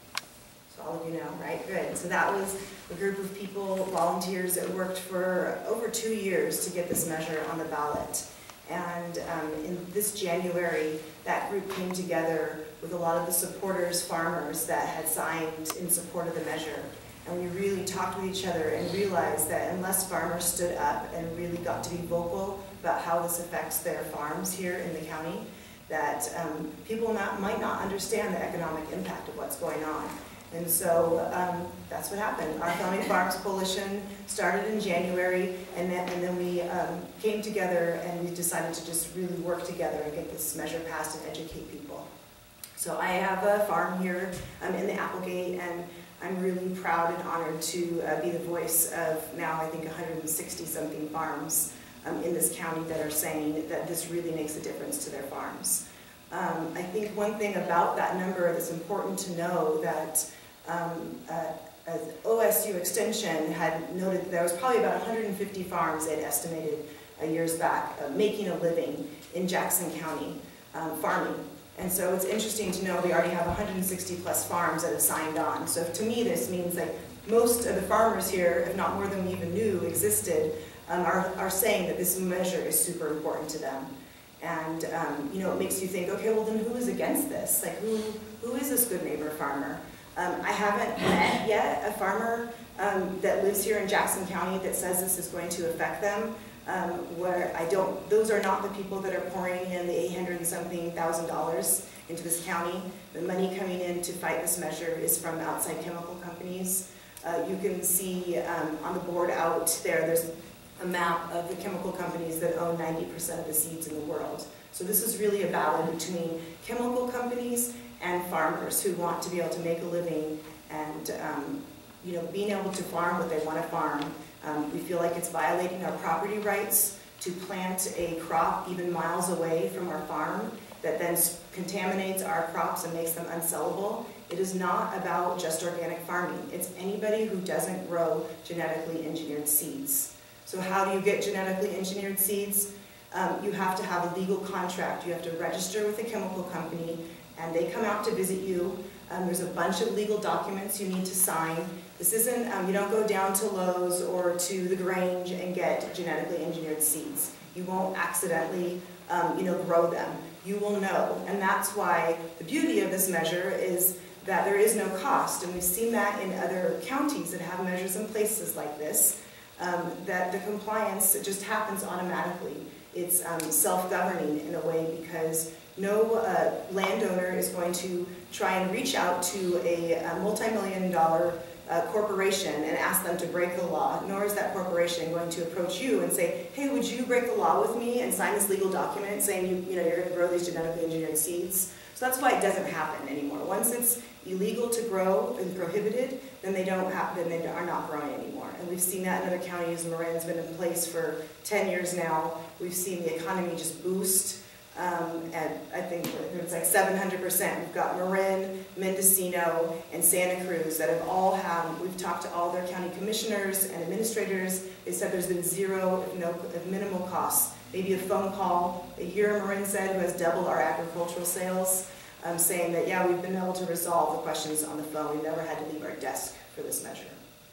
So all of you know, right? Good. So that was a group of people, volunteers, that worked for over two years to get this measure on the ballot. And um, in this January, that group came together with a lot of the supporters, farmers that had signed in support of the measure. And we really talked with each other and realized that unless farmers stood up and really got to be vocal about how this affects their farms here in the county, that um, people not, might not understand the economic impact of what's going on. And so um, that's what happened. Our Family Farms Coalition started in January, and then, and then we um, came together and we decided to just really work together and get this measure passed and educate people. So I have a farm here um, in the Applegate, and I'm really proud and honored to uh, be the voice of now I think one hundred sixty something farms um, in this county that are saying that this really makes a difference to their farms. Um, I think one thing about that number that's important to know that um, uh, uh, O S U Extension had noted that there was probably about one hundred fifty farms they'd estimated uh, years back uh, making a living in Jackson County um, farming. And so it's interesting to know we already have one hundred sixty plus farms that have signed on. So to me, this means like most of the farmers here, if not more than we even knew existed, um, are, are saying that this measure is super important to them. And um, you know, it makes you think, okay, well then who is against this? Like who, who is this good neighbor farmer? Um, I haven't met yet a farmer um, that lives here in Jackson County that says this is going to affect them. Um, where I don't, those are not the people that are pouring in the eight hundred and something thousand dollars into this county. The money coming in to fight this measure is from outside chemical companies. Uh, you can see um, on the board out there, there's a map of the chemical companies that own ninety percent of the seeds in the world. So this is really a battle between chemical companies and farmers who want to be able to make a living and um, you know, being able to farm what they want to farm. Um, we feel like it's violating our property rights to plant a crop even miles away from our farm that then contaminates our crops and makes them unsellable. It is not about just organic farming. It's anybody who doesn't grow genetically engineered seeds. So how do you get genetically engineered seeds? um, you have to have a legal contract. You have to register with a chemical company, and they come out to visit you. Um, there's a bunch of legal documents you need to sign. This isn't, um, you don't go down to Lowe's or to the Grange and get genetically engineered seeds. You won't accidentally, um, you know, grow them. You will know, and that's why the beauty of this measure is that there is no cost, and we've seen that in other counties that have measures in places like this, um, that the compliance just happens automatically. It's um, self-governing in a way because no uh, landowner is going to try and reach out to a, a multi-million dollar uh, corporation and ask them to break the law, nor is that corporation going to approach you and say, hey, would you break the law with me and sign this legal document saying you, you know, you're going to grow these genetically engineered seeds? So that's why it doesn't happen anymore. Once it's illegal to grow and prohibited, then they don't have, then they are not growing anymore. And we've seen that in other counties. Marin's been in place for ten years now. We've seen the economy just boost. Um, and I think it's like seven hundred percent. We've got Marin, Mendocino, and Santa Cruz that have all had, we've talked to all their county commissioners and administrators. They said there's been zero, if no, if minimal costs. Maybe a phone call, a year, Marin said, who has doubled our agricultural sales, um, saying that, yeah, we've been able to resolve the questions on the phone. We never had to leave our desk for this measure.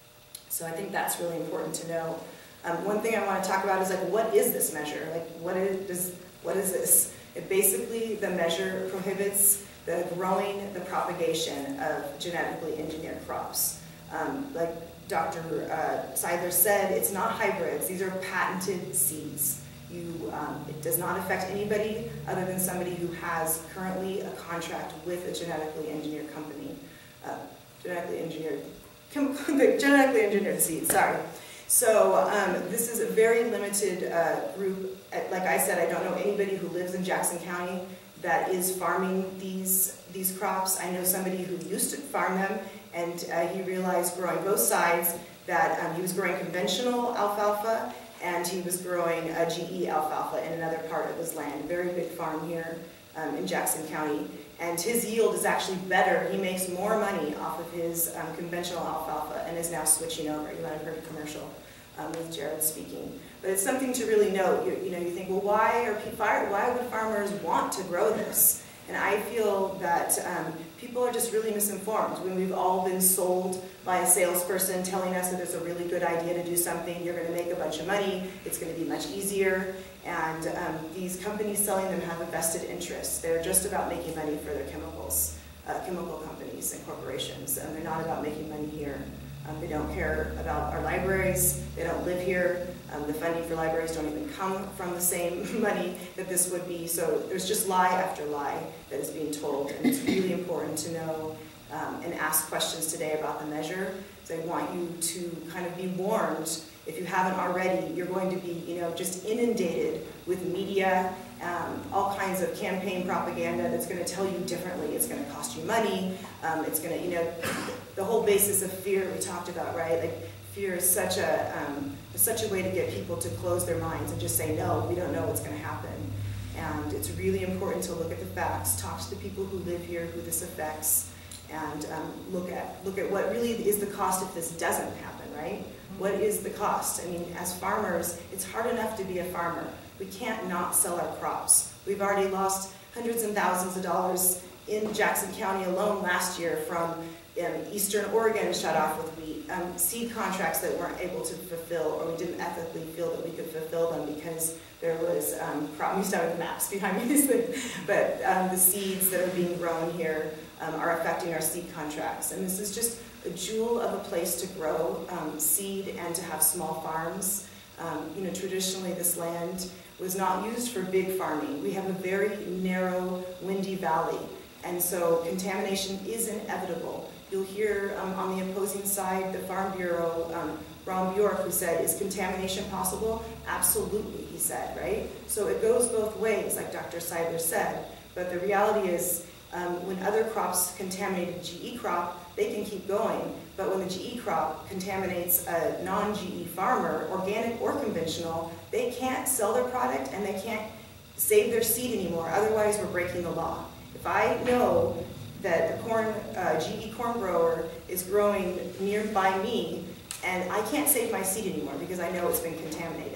So I think that's really important to know. Um, one thing I want to talk about is, like, what is this measure? Like, what is, does, what is this? It basically, the measure prohibits the growing, the propagation of genetically engineered crops. Um, like Doctor Uh, Seidler said, it's not hybrids. These are patented seeds. You, um, it does not affect anybody other than somebody who has currently a contract with a genetically engineered company. Uh, genetically engineered, genetically engineered seeds, sorry. So um, this is a very limited uh, group. Like I said, I don't know anybody who lives in Jackson County that is farming these, these crops. I know somebody who used to farm them, and uh, he realized growing both sides that um, he was growing conventional alfalfa and he was growing a G E alfalfa in another part of his land. Very big farm here um, in Jackson County. And his yield is actually better. He makes more money off of his um, conventional alfalfa and is now switching over. You might have heard a commercial um, with Jared speaking. But it's something to really note. You, you know, you think, well, why are people, why would farmers want to grow this? And I feel that um, people are just really misinformed. When we've all been sold by a salesperson telling us that it's a really good idea to do something, you're going to make a bunch of money, it's going to be much easier, and um, these companies selling them have a vested interest. They're just about making money for their chemicals, uh, chemical companies and corporations, and they're not about making money here. Um, they don't care about our libraries, they don't live here, um, the funding for libraries don't even come from the same money that this would be, so there's just lie after lie that is being told, and it's really important to know um, and ask questions today about the measure. So I want you to kind of be warned, if you haven't already, you're going to be, you know, just inundated with media, um, all kinds of campaign propaganda that's going to tell you differently. It's going to cost you money, um, it's going to, you know, the whole basis of fear we talked about, right? Like, fear is such a, um, such a way to get people to close their minds and just say, no, we don't know what's going to happen. And it's really important to look at the facts, talk to the people who live here, who this affects, and um, look at look at what really is the cost if this doesn't happen, right? What is the cost? I mean, as farmers, it's hard enough to be a farmer. We can't not sell our crops. We've already lost hundreds and thousands of dollars in Jackson County alone last year from um, Eastern Oregon shut off with wheat, um, seed contracts that weren't able to fulfill, or we didn't ethically feel that we could fulfill them because there was, um, crop, we used to have the maps behind me, these things, but um, the seeds that are being grown here um, are affecting our seed contracts. And this is just a jewel of a place to grow um, seed and to have small farms. Um, you know, traditionally this land was not used for big farming. We have a very narrow, windy valley, and so contamination is inevitable. You'll hear um, on the opposing side, the Farm Bureau, um, Ron Bjork, who said, is contamination possible? Absolutely, he said, right? So it goes both ways, like Doctor Seidler said, but the reality is um, when other crops contaminate a G E crop, they can keep going, but when the G E crop contaminates a non-G E farmer, organic or conventional, they can't sell their product and they can't save their seed anymore, otherwise we're breaking the law. If I know that a corn, uh, G E corn grower is growing nearby me, and I can't save my seed anymore because I know it's been contaminated.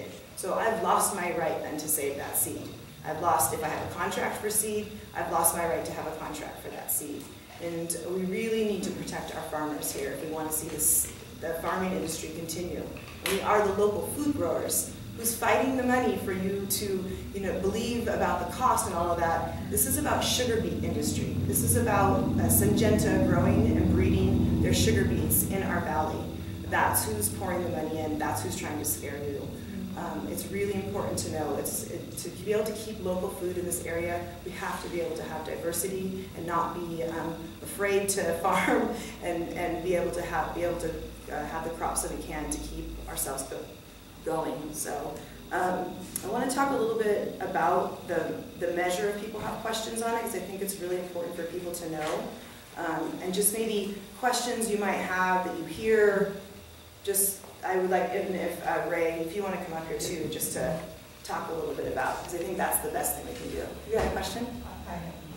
So I've lost my right then to save that seed. I've lost, if I have a contract for seed, I've lost my right to have a contract for that seed. And we really need to protect our farmers here if we want to see this, the farming industry continue. We are the local food growers who's fighting the money for you to, you know, believe about the cost and all of that. This is about sugar beet industry. This is about uh, Syngenta growing and breeding their sugar beets in our valley. That's who's pouring the money in. That's who's trying to scare you. Um, it's really important to know, it's, it, to be able to keep local food in this area, we have to be able to have diversity and not be um, afraid to farm and, and be able to have, be able to uh, have the crops that we can to keep ourselves go, going. So um, I want to talk a little bit about the, the measure if people have questions on it, because I think it's really important for people to know. Um, and just maybe questions you might have that you hear, just I would like, even if uh, Ray, if you want to come up here too, just to talk a little bit about, because I think that's the best thing we can do. You got a question? I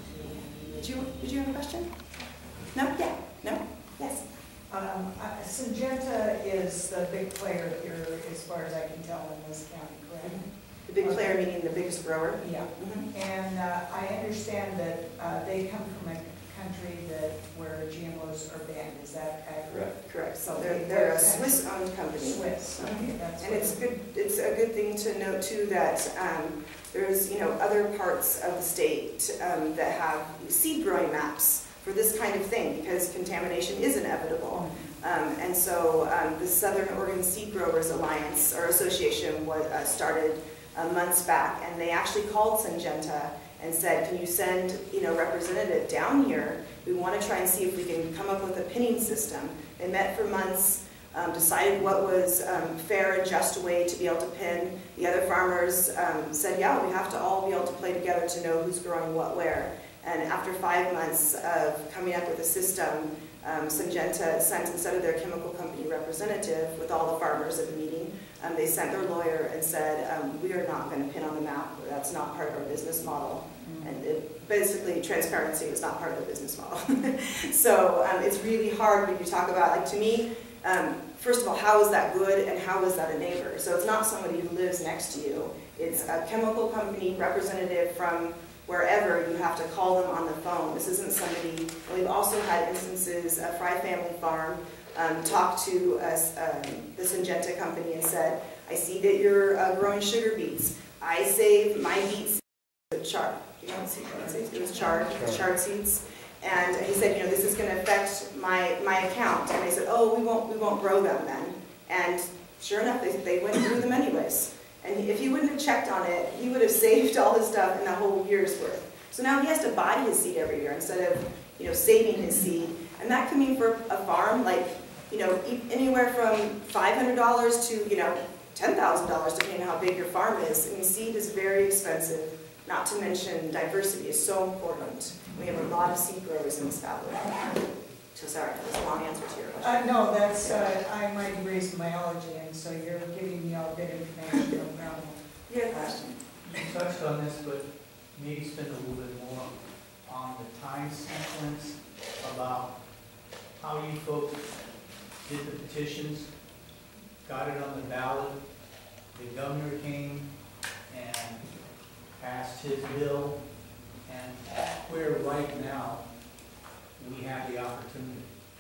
Did you, did you have a question? No? Yeah? No? Yes? Um, uh, Syngenta is the big player here, as far as I can tell, in this county, correct? The big player meaning the biggest grower? Yeah. Mm-hmm. And uh, I understand that uh, they come from a country that where G M Os are banned. Is that accurate? Correct. So they're, they're a Swiss-owned company. Swiss. Okay, that's And it's good. It's a good thing to note too that um, there's you know other parts of the state um, that have seed growing maps for this kind of thing because contamination is inevitable. Um, and so um, the Southern Oregon Seed Growers Alliance or Association was uh, started uh, months back, and they actually called Syngenta and said, can you send you know, representative down here? We want to try and see if we can come up with a pinning system. They met for months, um, decided what was um, fair and just way to be able to pin. The other farmers um, said, yeah, we have to all be able to play together to know who's growing what where. And after five months of coming up with a system, um, Syngenta sent, instead of their chemical company representative with all the farmers at the meeting, Um, they sent their lawyer and said, um, we are not going to pin on the map. That's not part of our business model. Mm-hmm. And it, basically, transparency was not part of the business model. So um, it's really hard when you talk about, like to me, um, first of all, how is that good and how is that a neighbor? So it's not somebody who lives next to you. It's a chemical company representative from wherever. You have to call them on the phone. This isn't somebody, we've also had instances, a Fry family farm, Um, talked to us, um, the Syngenta company and said, I see that you're uh, growing sugar beets. I save my beets with chard. You don't see it was chard, chard seeds. And he said, you know, this is going to affect my, my account. And they said, oh, we won't, we won't grow them then. And sure enough, they, they went through them anyways. And if he wouldn't have checked on it, he would have saved all his stuff in the whole year's worth. So now he has to buy his seed every year instead of, you know, saving his seed. And that could mean for a farm like, you know, anywhere from five hundred dollars to, you know, ten thousand dollars, depending on how big your farm is. I mean, seed is very expensive, not to mention diversity is so important. We have a lot of seed growers in this valley. So sorry, that was a long answer to your question. Uh, no, that's, uh, I might raise biology, and so you're giving me all good information. No problem. You had a question? You touched on this, but maybe spend a little bit more on the time sequence about how you folks did the petitions, got it on the ballot, the governor came and passed his bill, and where right now we have the opportunity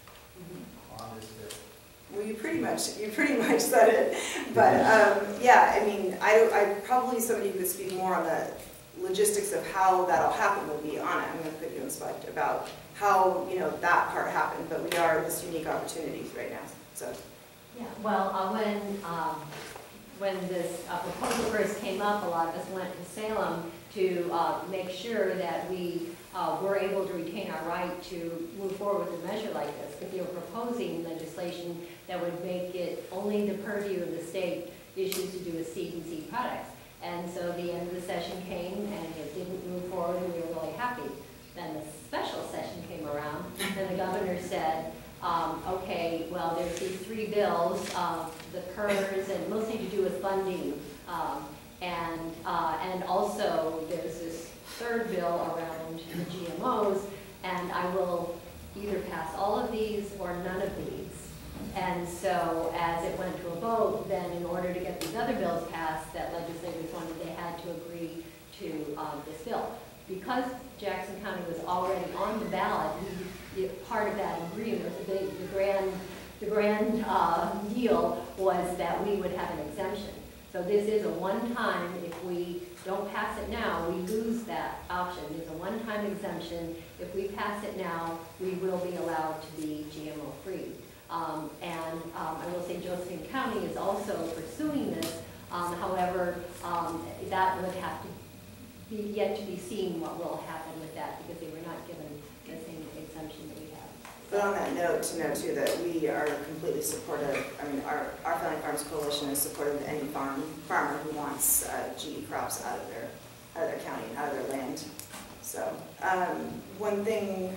on this bill. Well, you pretty much, you pretty much said it. But um, yeah, I mean, I, I probably somebody who could speak more on the logistics of how that'll happen would be on it. I'm going to put you on the spot about how, you know, that part happened, but we are in this unique opportunities right now, so. Yeah, well, uh, when, um, when this uh, proposal first came up, a lot of us went to Salem to uh, make sure that we uh, were able to retain our right to move forward with a measure like this, because they were proposing legislation that would make it only the purview of the state issues to do with seed and seed products. And so the end of the session came and it didn't move forward and we were really happy. Then the special session came around and the governor said, um, okay, well, there's these three bills, uh, the C U R S and mostly to do with funding. Um, and, uh, and also there's this third bill around the G M Os, and I will either pass all of these or none of these. And so as it went to a vote, then in order to get these other bills passed, that legislators wanted, they had to agree to um, this bill. Because Jackson County was already on the ballot, he, part of that agreement, the, the grand, the grand uh, deal was that we would have an exemption. So this is a one-time, if we don't pass it now, we lose that option. It's a one-time exemption. If we pass it now, we will be allowed to be G M O free. Um, and um, I will say Josephine County is also pursuing this. Um, however, um, that would have to be yet to be seen what will happen with that, because they were not given the same exemption that we have. But on that note, to know too that we are completely supportive, I mean, our, our Family Farms Coalition is supportive of any farm farmer who wants uh, G E crops out of their out of their county, out of their land. So, um, one thing,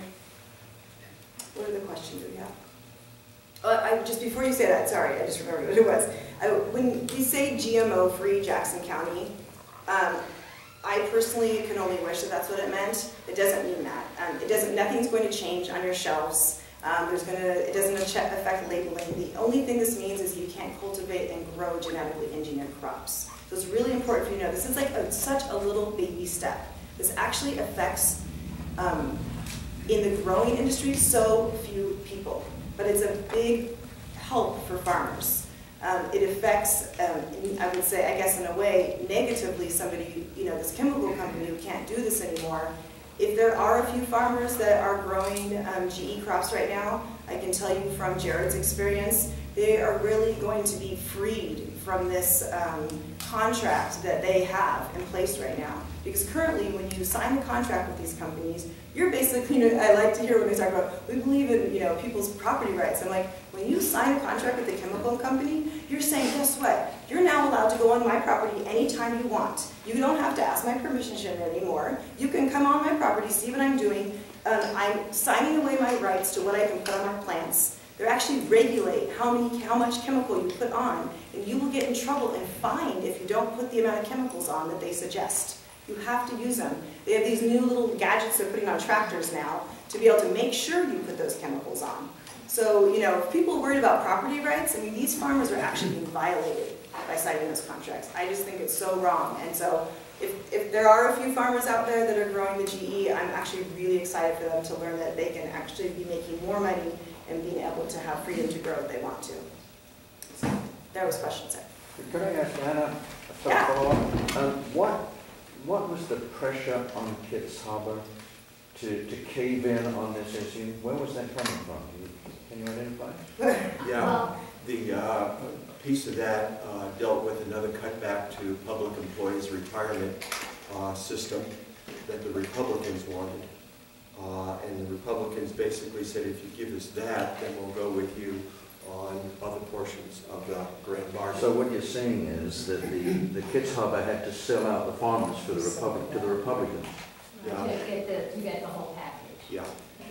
what are the questions we have? Uh, I, just before you say that, sorry, I just remembered what it was. I, when you say G M O-free Jackson County, um, I personally can only wish that that's what it meant. It doesn't mean that. Um, it doesn't. Nothing's going to change on your shelves. Um, there's gonna. It doesn't affect labeling. The only thing this means is you can't cultivate and grow genetically engineered crops. So it's really important for you to know this is like a, such a little baby step. This actually affects um, in the growing industry so few people, but it's a big help for farmers. Um, it affects, um, I would say, I guess in a way, negatively somebody, you know, this chemical company who can't do this anymore. If there are a few farmers that are growing um, G E crops right now, I can tell you from Jared's experience, they are really going to be freed from this um, contract that they have in place right now. Because currently, when you sign a contract with these companies, you're basically, you know, I like to hear when they talk about, we believe in, you know, people's property rights. I'm like, when you sign a contract with a chemical company, you're saying, guess what? You're now allowed to go on my property anytime you want. You don't have to ask my permission anymore. You can come on my property, see what I'm doing. Um, I'm signing away my rights to what I can put on our plants. They actually regulate how many, how much chemical you put on, and you will get in trouble and fined if you don't put the amount of chemicals on that they suggest. You have to use them. They have these new little gadgets they're putting on tractors now to be able to make sure you put those chemicals on. So, you know, if people are worried about property rights, I mean, these farmers are actually being violated by signing those contracts. I just think it's so wrong. And so, if, if there are a few farmers out there that are growing the G E, I'm actually really excited for them to learn that they can actually be making more money and being able to have freedom to grow if they want to. So, there was questions there. Could I ask Anna a quick Yeah. follow-up? Um, what, what was the pressure on Kitts Harbor to, to cave in on this issue? Where was that coming from? Can you, can you identify? Yeah, the uh, piece of that uh, dealt with another cutback to public employees' retirement uh, system that the Republicans wanted. Uh, and the Republicans basically said, if you give us that, then we'll go with you on other portions of the grand bargain. So what you're saying is that the, the Kitts Harbor had to sell out the farmers for the Republic, to the Republicans. Yeah. To get the, to get the whole package. Yeah.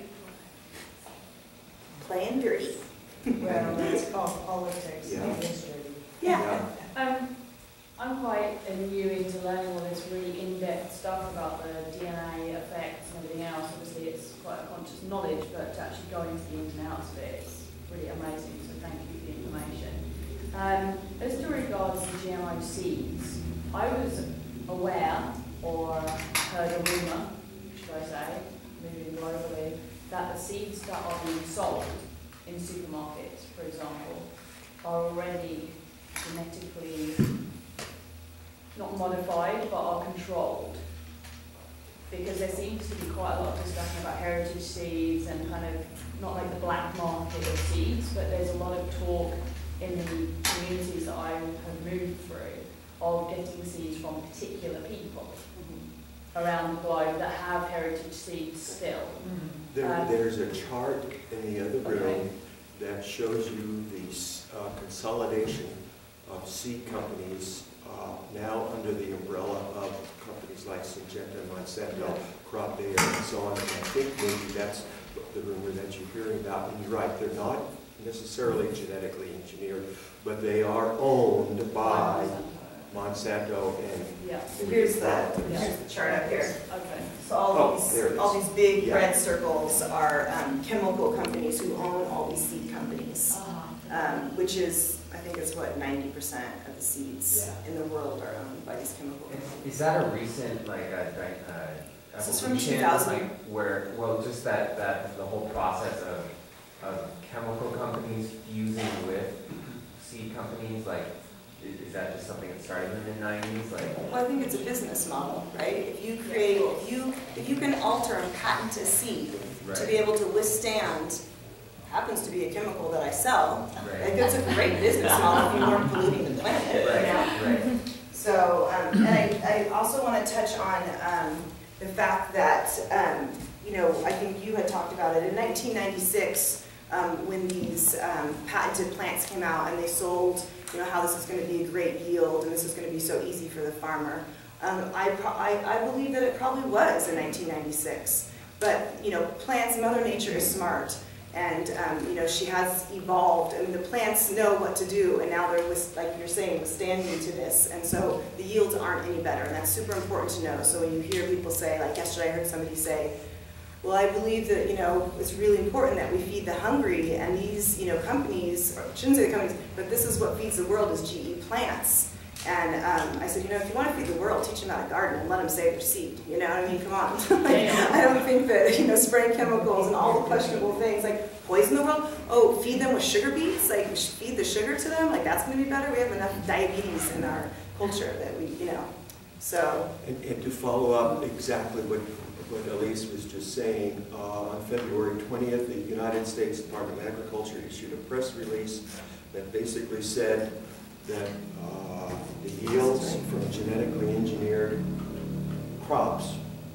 Playing dirty. Well, that's called politics, Yeah. not history. Yeah. Um, I'm quite uh, new into learning all this really in-depth stuff about the D N A effects and everything else. Obviously, it's quite a conscious knowledge, but to actually go into the ins and outs of it, it's really amazing. So thank you for the information. Um, as to regards to G M O seeds, I was aware or heard a rumour, should I say, moving globally, that the seeds that are being sold in supermarkets, for example, are already genetically not modified, but are controlled. Because there seems to be quite a lot of discussion about heritage seeds and kind of, not like the black market of seeds, but there's a lot of talk in the communities that I have moved through of getting seeds from particular people around the globe that have heritage seeds still. There, Um, there's a chart in the other room Okay. that shows you the uh, consolidation of seed companies uh, now under the umbrella of companies like Syngenta, Monsanto, Crop Bayer, and so on. And I think maybe that's the rumor that you're hearing about. And you're right, they're not necessarily genetically engineered, but they are owned by Monsanto and Yeah. Here's the, here's the chart up here. Okay. So all Oh, these, there it is. all these big Yeah. red circles are um, chemical companies who own all these seed companies. Ah, um, which is, I think it's what, ninety percent of the seeds Yeah. in the world are owned by these chemicals. Is that a recent, like, a, di- uh, This is from evolution, two thousand. like, where, well, just that, that, the whole process of, of chemical companies fusing with seed companies, like, i- is that just something that started in the nineties, like? Well, I think it's a business model, right? If you create, if you, if you can alter and patent a seed to be able to withstand, happens to be a chemical that I sell, Right. like, it's a great business model if you weren't polluting the planet, you know? Right, right. So, um, and I, I also want to touch on um, the fact that, um, you know, I think you had talked about it in nineteen ninety-six, um, when these um, patented plants came out and they sold, you know, how this is going to be a great yield and this is going to be so easy for the farmer. Um, I, pro I, I believe that it probably was in nineteen ninety-six, but, you know, plants, Mother Nature is smart. And, um, you know, she has evolved, and the plants know what to do, and now they're, like you're saying, withstanding to this, and so the yields aren't any better, and that's super important to know. So when you hear people say, like yesterday I heard somebody say, well, I believe that, you know, it's really important that we feed the hungry, and these, you know, companies, or I shouldn't say the companies, but this is what feeds the world is G E plants. And um, I said, you know, if you want to feed the world, teach them how to garden and let them save their seed. You know what I mean? Come on. Like, I don't think that, you know, spraying chemicals and all the questionable things, like poison the world. Oh, feed them with sugar beets? Like, feed the sugar to them? Like, that's going to be better? We have enough diabetes in our culture that we, you know, so. And, and to follow up exactly what, what Elise was just saying, uh, on February twentieth, the United States Department of Agriculture issued a press release that basically said that uh, the yields from genetically engineered crops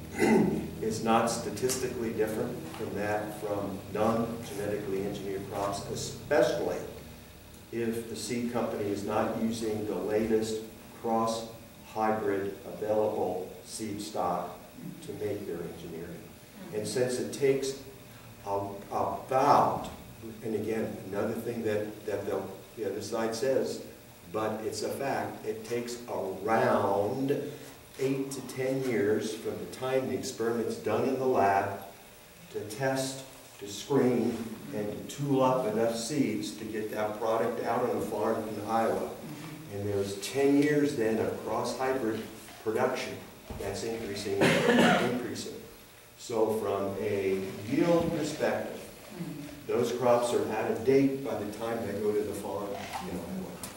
is not statistically different from that from non-genetically engineered crops, especially if the seed company is not using the latest cross-hybrid available seed stock to make their engineering. And since it takes a, about, and again, another thing that, that the, the other side says, but it's a fact, it takes around eight to ten years from the time the experiment's done in the lab to test, to screen, and to tool up enough seeds to get that product out on a farm in Iowa. And there's ten years then of cross-hybrid production that's increasing, increasing. So from a yield perspective, those crops are out of date by the time they go to the farm in Iowa.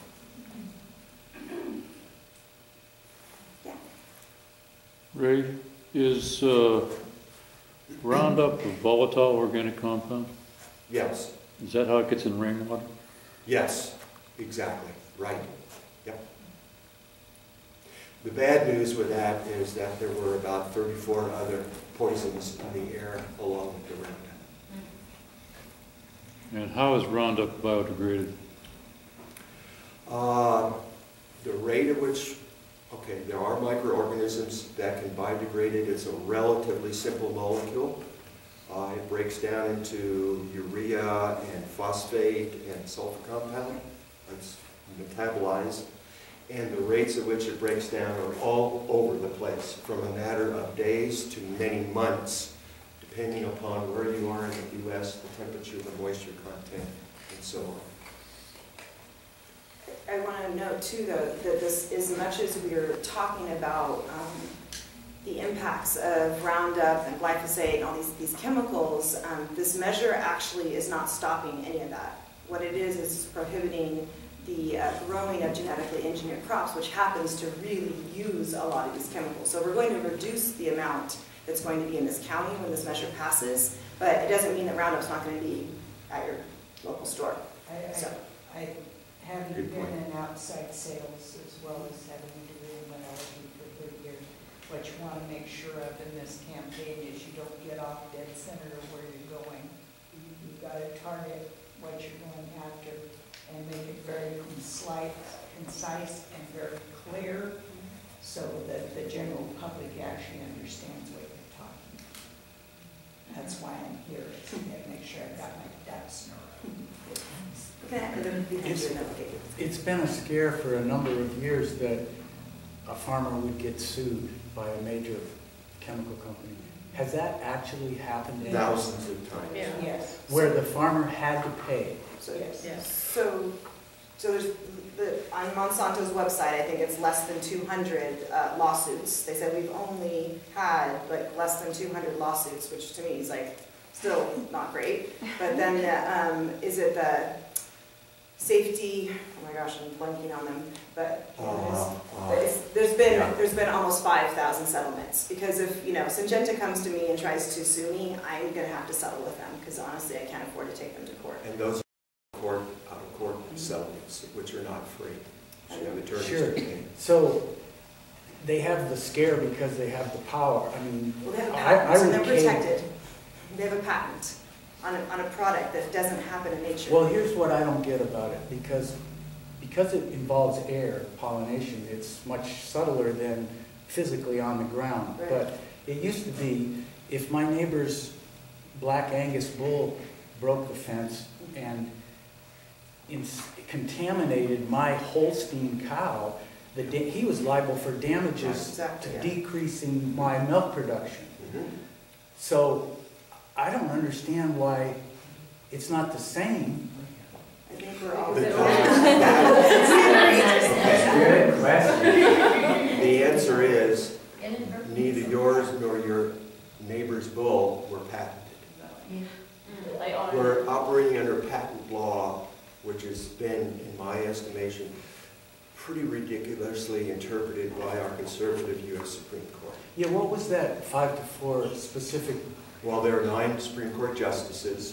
Ray, is uh, Roundup a volatile organic compound? Yes. Is that how it gets in rainwater? Yes, exactly, right. Yep. The bad news with that is that there were about thirty-four other poisons in the air along with the Roundup. And how is Roundup biodegraded? Uh, the rate at which, okay, there are microorganisms that can biodegrade it. It's a relatively simple molecule. Uh, it breaks down into urea and phosphate and sulfur compound. It's metabolized. And the rates at which it breaks down are all over the place, from a matter of days to many months, depending upon where you are in the U S, the temperature, the moisture content, and so on. I want to note too, though, that this, as much as we're talking about um, the impacts of Roundup and glyphosate and all these, these chemicals, um, this measure actually is not stopping any of that. What it is is prohibiting the uh, growing of genetically engineered crops, which happens to really use a lot of these chemicals. So we're going to reduce the amount that's going to be in this county when this measure passes, but it doesn't mean that Roundup's not going to be at your local store. I, So. I, I having Good been point. in outside sales as well as having a degree in biology for thirty years, what you want to make sure of in this campaign is you don't get off dead center of where you're going. You've got to target what you're going after and make it very concise, concise and very clear so that the general public actually understands what you're talking about. That's why I'm here, to make sure I've got my ducks in a row. It's, it's been a scare for a number of years that a farmer would get sued by a major chemical company. Has that actually happened? Thousands of times. Yes. Where the farmer had to pay So, Yes. Yes. so, so there's, the, on Monsanto's website, I think it's less than two hundred uh, lawsuits. They said we've only had like less than two hundred lawsuits, which to me is like still not great. But then, uh, um, is it the safety, oh my gosh, I'm blanking on them, but Uh, uh, it's, there's been, yeah. there's been almost five thousand settlements, because if, you know, Syngenta comes to me and tries to sue me, I'm gonna have to settle with them, because honestly, I can't afford to take them to court. And those are court, out-of-court settlements, which are not free. So you have attorneys Sure. to pay. So they have the scare because they have the power. I mean, Well, they have I- I patents, and would they're cave- protected. They have a patent on a, on a product that doesn't happen in nature. well, here's what I don't get about it, because, because it involves air, pollination, it's much subtler than physically on the ground. Right. But it used to be, if my neighbor's black Angus bull broke the fence and ins- contaminated my Holstein cow, the da- he was liable for damages Exactly, to yeah. decreasing my milk production. Mhm. So I don't understand why it's not the same. I think we're all. The- Good question. The answer is, Inadvertent. neither yours nor your neighbor's bull were patented. They are. We're operating under patent law, which has been, in my estimation, pretty ridiculously interpreted by our conservative U S Supreme Court. Yeah, what was that five to four specific? Well, there are nine Supreme Court justices,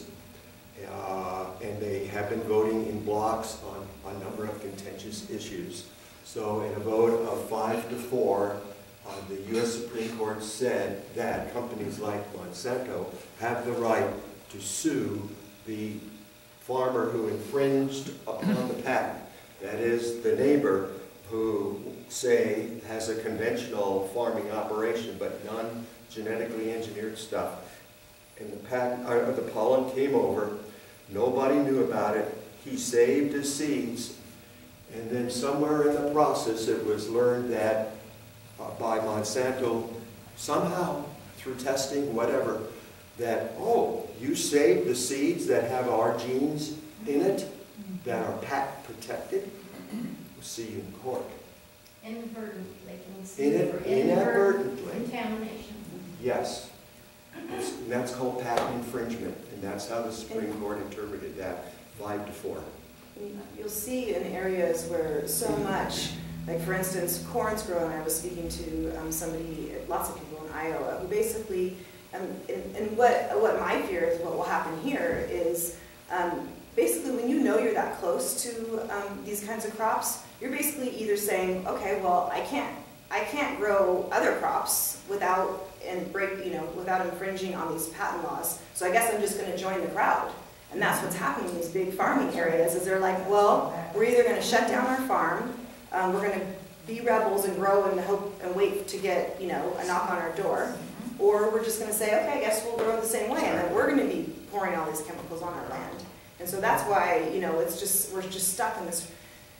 uh, and they have been voting in blocks on a number of contentious issues. So in a vote of five to four, uh, the U S Supreme Court said that companies like Monsanto have the right to sue the farmer who infringed upon the patent. That is, the neighbor who, say, has a conventional farming operation but non-genetically engineered stuff. And the patent, uh, the pollen came over, nobody knew about it, he saved his seeds, and then somewhere in the process it was learned that uh, by Monsanto, somehow, through testing, whatever, that, oh, you saved the seeds that have our genes in it, that are patent protected, we'll see you in court. Inadvertently. Inad- For inadvertently. Contamination. Yes. It's- And that's called patent infringement, and that's how the Supreme Court interpreted that, five to four. You'll see in areas where so much, like for instance, corn's grown. I was speaking to um, somebody, lots of people in Iowa, who basically, um, and, and what, what my fear is, what will happen here is, um, basically when you know you're that close to um, these kinds of crops, you're basically either saying, okay, well, I can't, I can't grow other crops without, and break, you know, without infringing on these patent laws, so I guess I'm just going to join the crowd. And that's what's happening in these big farming areas, is they're like, well, we're either going to shut down our farm, um, we're going to be rebels and grow and hope and wait to get, you know, a knock on our door, or we're just going to say, okay, I guess we'll grow the same way, and then we're going to be pouring all these chemicals on our land. And so that's why, you know, it's just, we're just stuck in this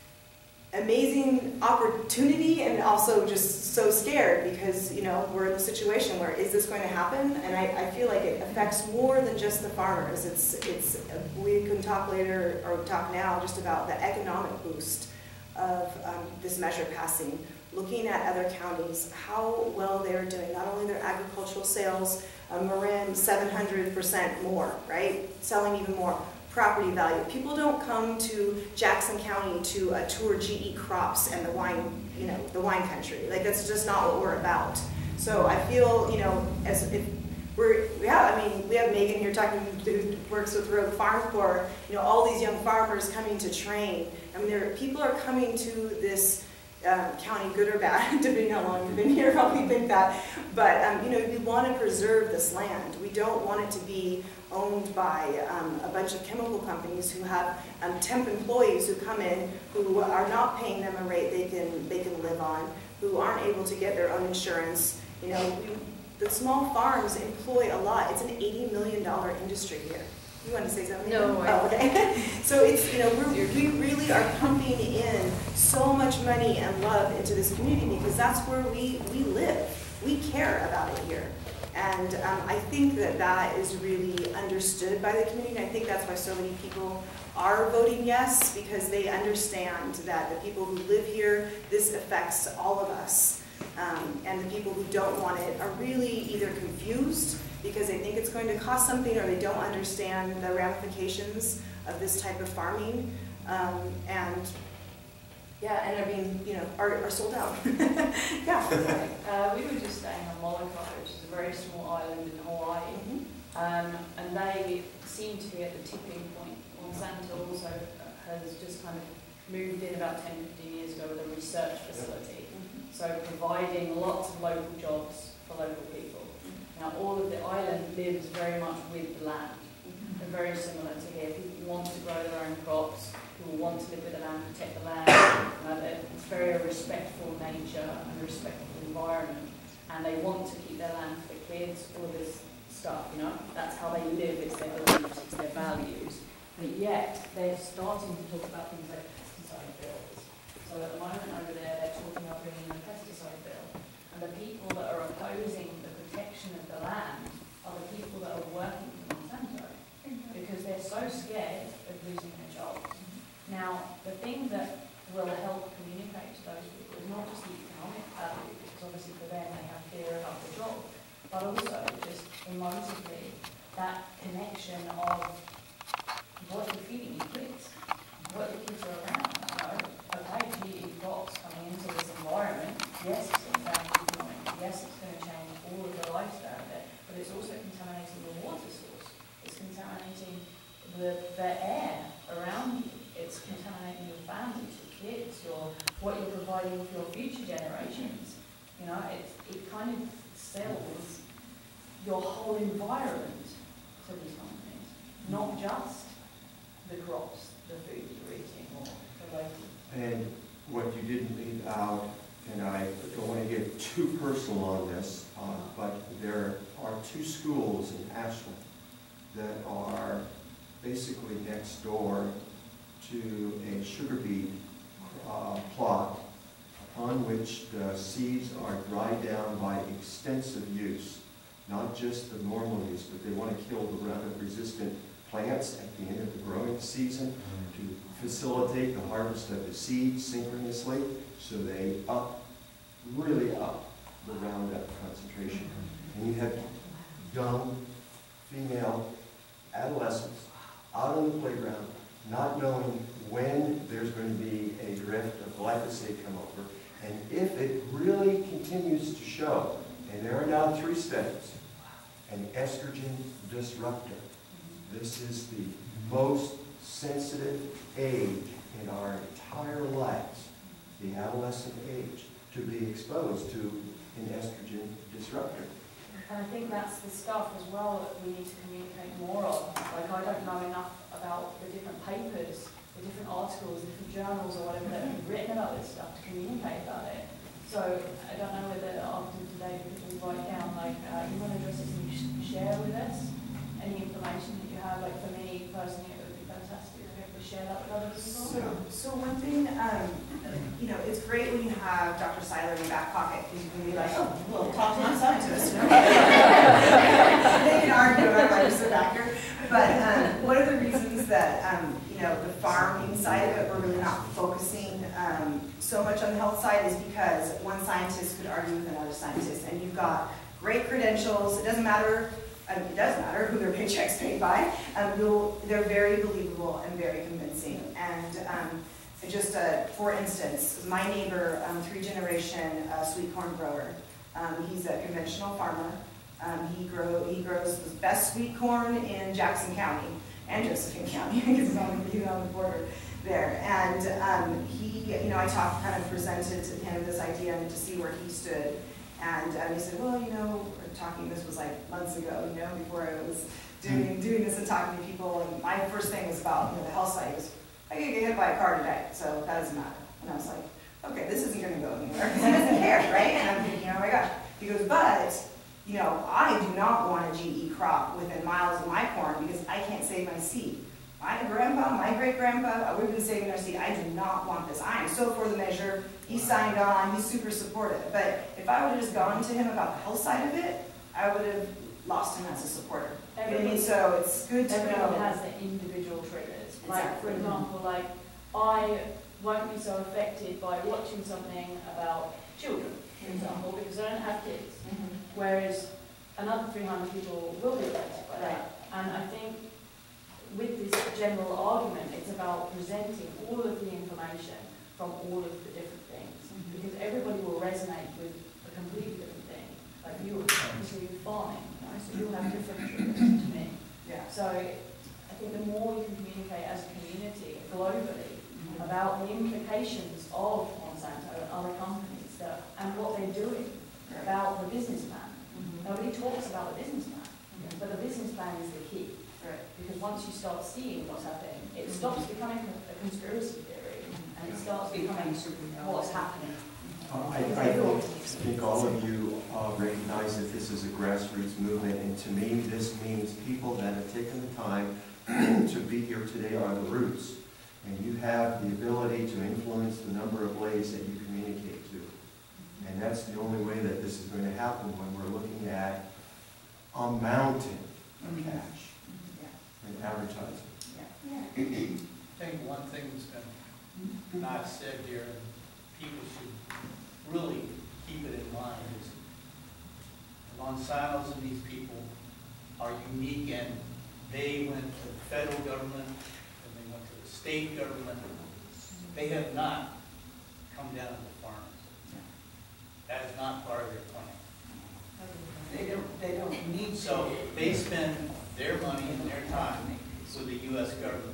amazing opportunity and also just so scared because, you know, we're in a situation where is this going to happen? And I, I feel like it affects more than just the farmers. It's, it's, we can talk later or talk now just about the economic boost of um, this measure passing. Looking at other counties, how well they're doing, not only their agricultural sales, uh, Marin seven hundred percent more, right? Selling even more. Property value. People don't come to Jackson County to uh, tour G E crops and the wine, you know, the wine country. Like that's just not what we're about. So I feel, you know, as if we're, yeah, I mean, we have Megan here talking, who works with Rogue Farm Corps. You know, all these young farmers coming to train. I mean, there people are coming to this um, county, good or bad, depending on how long you've been here. Probably think that, but um, you know, we want to preserve this land. We don't want it to be owned by um, a bunch of chemical companies who have um, temp employees who come in who are not paying them a rate they can they can live on, who aren't able to get their own insurance. You know, we, the small farms employ a lot. It's an eighty million dollar industry here. You want to say something? No, I- Oh, okay. So it's, you know, we're, we really are pumping in so much money and love into this community because that's where we, we live. We care about it here. And And um, I think that that is really understood by the community. And I think that's why so many people are voting yes, because they understand that the people who live here, this affects all of us. Um, and the people who don't want it are really either confused because they think it's going to cost something, or they don't understand the ramifications of this type of farming. Um, and yeah, and I mean, you know, are, are sold out. Yeah. Uh, we were just staying on Molokai, which is a very small island in Hawaii, Mm-hmm. um, and they seem to be at the tipping point. Monsanto also has just kind of moved in about ten, fifteen years ago with a research facility, Mm-hmm. so providing lots of local jobs for local people. Mm-hmm. Now, all of the island lives very much with the land. Mm-hmm. They're very similar to here. People want to grow their own crops, people want to live with the land, protect the land. Uh, it's very a respectful nature and a respectful environment, and they want to keep their land for the kids, all this stuff, you know. That's how they live, it's their beliefs, it's their values. But yet, they're starting to talk about things like pesticide bills. So at the moment over there, they're talking about bringing in a pesticide bill. And the people that are opposing the protection of the land are the people that are working for Monsanto, because they're so scared of losing their jobs. Now, the thing that will help communicate to those people is not just the economic value, because obviously for them they have fear about the job, but also just emotively that connection of what you're feeding your kids, what the kids are around. You know, okay, G E crops coming into this environment, yes, it's going to impact the economy, yes, it's going to change all of the lifestyle there, but it's also contaminating the water source, it's contaminating the, the air around you, it's contaminating your families, your kids, your, what you're providing for your future generations. You know, it, it kind of sells your whole environment to these companies, not just the crops, the food you're eating, or the local. And what you didn't leave out, and I don't want to get too personal on this, uh, but there are two schools in Ashland that are basically next door to a sugar beet uh, plot upon which the seeds are dried down by extensive use, not just the normal use, but they want to kill the Roundup-resistant plants at the end of the growing season to facilitate the harvest of the seeds synchronously, so they up, really up the Roundup concentration. And you have young female adolescents out on the playground, not knowing when there's going to be a drift of glyphosate come over, and if it really continues to show, and there are now three studies, an estrogen disruptor. This is the most sensitive age in our entire lives, the adolescent age, to be exposed to an estrogen disruptor. And I think that's the stuff as well that we need to communicate more of. Like, I don't know enough about the different papers, the different articles, the different journals or whatever that have been written about this stuff to communicate about it. So I don't know whether after today we can write down like uh, email addresses and you share with us any information that you have. Like for me personally, it would be fantastic to be able to share that with other people. So, so one thing, um, you know, it's great when you have Doctor Seidler in your back pocket because you can be like, oh, we'll talk to my scientist. They can argue about why you're so back here. But um, one of the reasons that, um, you know, the farming side of it, we're really not focusing um, so much on the health side is because one scientist could argue with another scientist, and you've got great credentials. It doesn't matter, um, it does matter who their paycheck's paid by. Um, you'll, they're very believable and very convincing. And um, just uh, for instance, my neighbor, um, three-generation uh, sweet corn grower, um, he's a conventional farmer. Um, he, grow, he grows the best sweet corn in Jackson County and Josephine County because he's on, he's on the border there. And um, he, you know, I talked, kind of presented to him this idea and to see where he stood. And um, he said, well, you know, we're talking, this was like months ago, you know, before I was doing, doing this and talking to people. And my first thing was about, you know, the health side. He goes, I could get hit by a car today, so that doesn't matter. And I was like, okay, this isn't going to go anywhere. He doesn't care, right? And I'm thinking, oh my gosh. He goes, but you know, I do not want a G E crop within miles of my corn because I can't save my seed. My grandpa, my great-grandpa, we've been saving our seed. I do not want this. I am so for the measure. He signed on. He's super supportive. But if I would have just gone to him about the health side of it, I would have lost him as a supporter. You know what I mean? Everybody, So it's good to everyone know. has their individual triggers. Like, for Exactly. example, like, I won't be so affected by watching something about children, for example, because I don't have kids. Mhm. Whereas another three hundred people will be affected by that. And I think with this general argument, it's about presenting all of the information from all of the different things. Because everybody will resonate with a completely different thing. Like you, obviously you're farming, you know, so you'll have different triggers to me. Yeah. So I think the more you can communicate as a community globally about the implications of Monsanto and other companies that, and what they're doing about the business plan. Nobody talks about the business plan, but the business plan is the key. Right. Because once you start seeing what's happening, it stops becoming a conspiracy theory and it starts becoming what's happening. Uh, I, I think, think all of you uh, recognize that this is a grassroots movement, and to me, this means people that have taken the time to be here today are the roots. And you have the ability to influence the number of ways that you communicate to. And that's the only way that this is going to happen when we're looking at a mountain of cash and advertising. I think one thing that's been not said here, and people should really keep it in mind, is the Monsantos and these people are unique, and they went to the federal government, and they went to the state government. They have not come down to the farmers. That is not part of their plan. They don't, they don't need to. So they spend their money and their time with the U S government.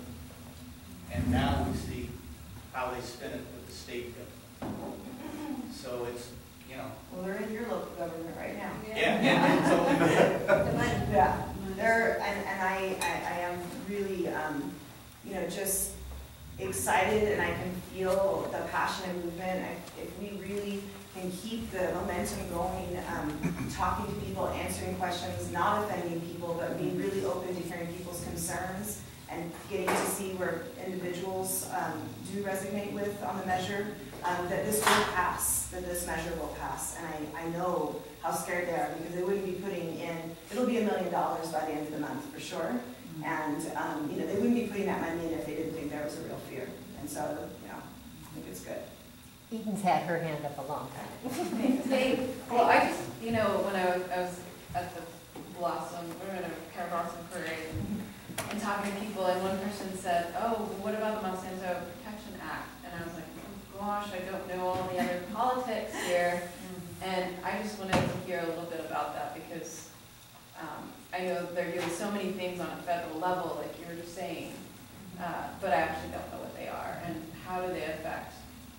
And now we see how they spend it with the state government. So it's, you know. Well, they're in your local government right now. Yeah, yeah. So, Yeah, they're, and, and I, I, I am really, um, you know, just excited, and I can feel the passion and movement. I, if we really can keep the momentum going, um, talking to people, answering questions, not offending people, but being really open to hearing people's concerns and getting to see where individuals um, do resonate with on the measure, um, that this will pass, that this measure will pass. And I, I know how scared they are, because they wouldn't be putting in, it'll be a million dollars by the end of the month for sure. And um, you know, they wouldn't be putting that money in if they didn't think there was a real fear. And so, you know, I think it's good. Eden's had her hand up a long time. Hey, well, I just, you know, when I was, I was at the Blossom, we were in a kind of Blossom parade, and, and talking to people, and one person said, oh, what about the Monsanto Protection Act? And I was like, oh gosh, I don't know all the other politics here. And I just wanted to hear a little bit about that, because um, I know they're doing so many things on a federal level, like you were just saying, uh, but I actually don't know what they are, and how do they affect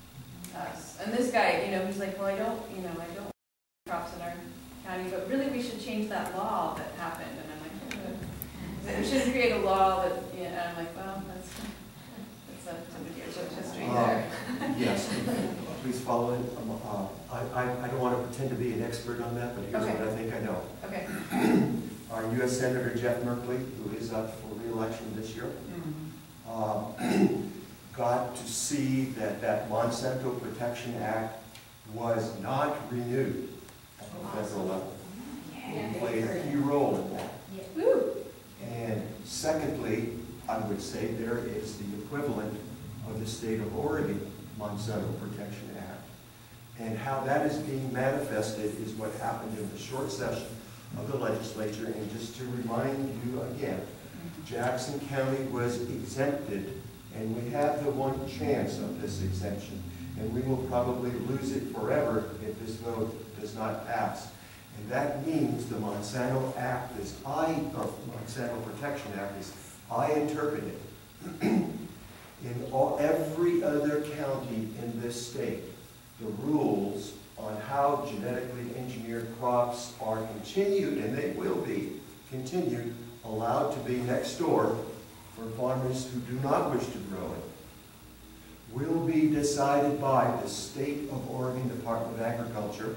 us. And this guy, you know, he's like, well, I don't, you know, I don't want crops in our county, but really we should change that law that happened. And I'm like, oh, we should create a law that, yeah, and I'm like, well, that's, that's a hundred years of history there. Uh, yes, please follow it. Um, uh, I, I, I don't want to pretend to be an expert on that, but here's Okay. what I think I know. Okay. Our U S Senator Jeff Merkley, who is up for re-election this year, uh, got to see that that Monsanto Protection Act was not renewed at the federal level. He played a key role in that. And secondly, I would say there is the equivalent of the state of Oregon Monsanto Protection Act. And how that is being manifested is what happened in the short session of the legislature. And just to remind you again, Jackson County was exempted, and we have the one chance of this exemption. And we will probably lose it forever if this vote does not pass. And that means the Monsanto Act is, I, or Monsanto Protection Act is, I interpret it. In all, every other county in this state, the rules on how genetically engineered crops are continued, and they will be continued, allowed to be next door for farmers who do not wish to grow it, will be decided by the State of Oregon Department of Agriculture.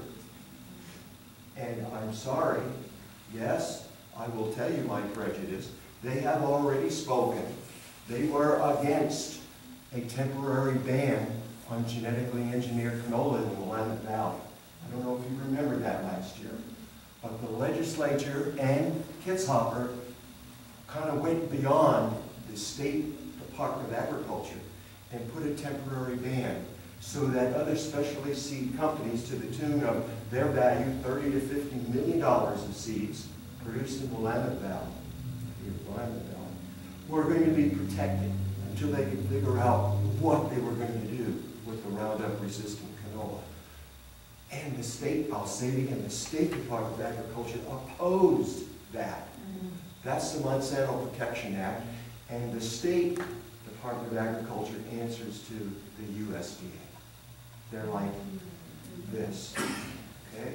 And I'm sorry, yes, I will tell you my prejudice. They have already spoken. They were against a temporary ban on genetically engineered canola in the Willamette Valley. I don't know if you remember that last year. But the legislature and Kitzhaber kind of went beyond the State Department of Agriculture and put a temporary ban so that other specialty seed companies, to the tune of their value, thirty to fifty million dollars of seeds produced in the Willamette Valley, the Willamette Valley, were going to be protected until they could figure out what they were going to do with the Roundup-resistant canola. And the state, I'll say it again, the State Department of Agriculture opposed that. That's the Monsanto Protection Act, and the State Department of Agriculture answers to the U S D A. They're like this, okay?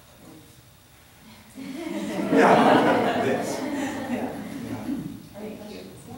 Yeah, this. Yeah. Thank you.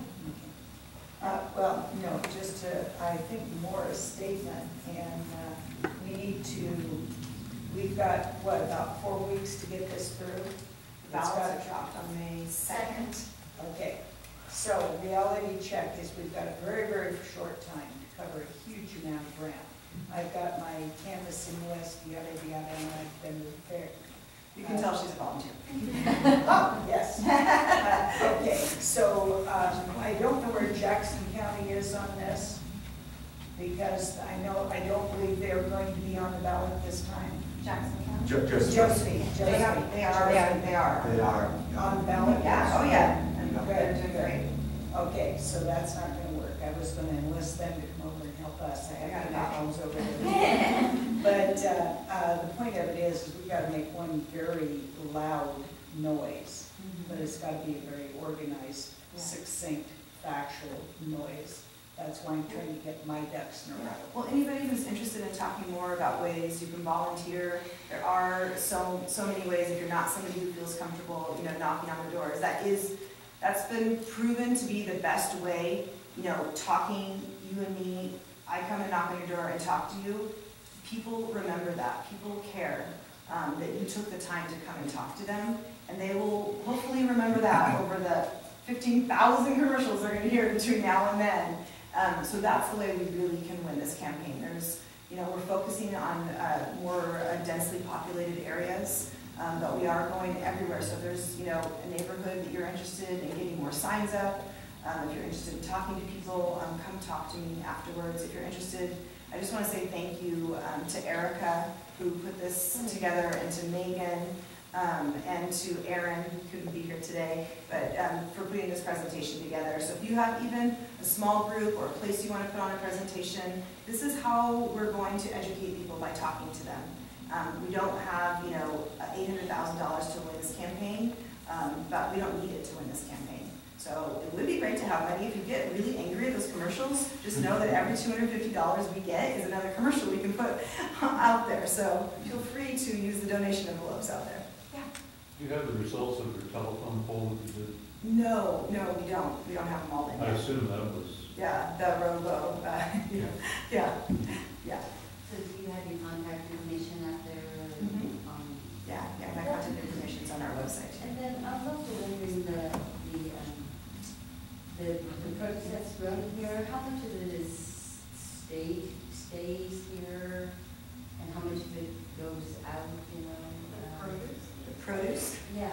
Uh, well, no, just to, I think more a statement, and uh, we need to, we've got, what, about four weeks to get this through? It's Ballots got- are dropped on May second. Okay, so reality check is we've got a very, very short time to cover a huge amount of ground. I've got my canvassing list, yada, yada, and I've been prepared. You can tell she's a volunteer. Oh, yes. Uh, Okay, so um, I don't know where Jackson County is on this, because I know, I don't believe they're going to be on the ballot this time. Jackson County? Ju- Just, Josephine, They are, Josephine. they are, yeah, they are. they are. On the ballot? Yeah, oh yeah. And Good, they're doing great. Okay, so that's not gonna work. I was gonna enlist them to come over and help us. I I got have it. problems over there. But, uh, uh, the point of it is, is we've gotta make one very loud noise, but it's gotta be a very organized, Yeah. succinct, factual noise. That's why I'm trying to get my ducks in a row. Well, anybody who's interested in talking more about ways you can volunteer, there are so, so many ways if you're not somebody who feels comfortable, you know, knocking on the doors. That is, that's been proven to be the best way, you know, talking, you and me, I come and knock on your door and talk to you. People remember that, people care um, that you took the time to come and talk to them, and they will hopefully remember that over the fifteen thousand commercials they're gonna hear between now and then. Um, so that's the way we really can win this campaign. There's, you know, we're focusing on uh, more uh, densely populated areas, um, but we are going everywhere. So if there's, you know, a neighborhood that you're interested in getting more signs up, um, if you're interested in talking to people, um, come talk to me afterwards. If you're interested, I just want to say thank you um, to Erica, who put this together, and to Megan, Um, and to Aaron, who couldn't be here today, but um, for putting this presentation together. So if you have even a small group or a place you want to put on a presentation, this is how we're going to educate people, by talking to them. Um, we don't have, you know, eight hundred thousand dollars to win this campaign, um, but we don't need it to win this campaign. So it would be great to have money. If you get really angry at those commercials, just know that every two hundred fifty dollars we get is another commercial we can put out there. So feel free to use the donation envelopes out there. Do you have the results of your telephone poll that you did? No, no, we don't. We don't have them all in I yet. assume that was, Yeah, the robo, uh, yeah. yeah, yeah, So do you have your contact information out there? Mhm. um, yeah, yeah, my contact information's on our website. And then I was also wondering the, the, um, the, the produce that's grown here, how much of it is stay, stays here, and how much of it goes out, you know? um, Produce. Yeah.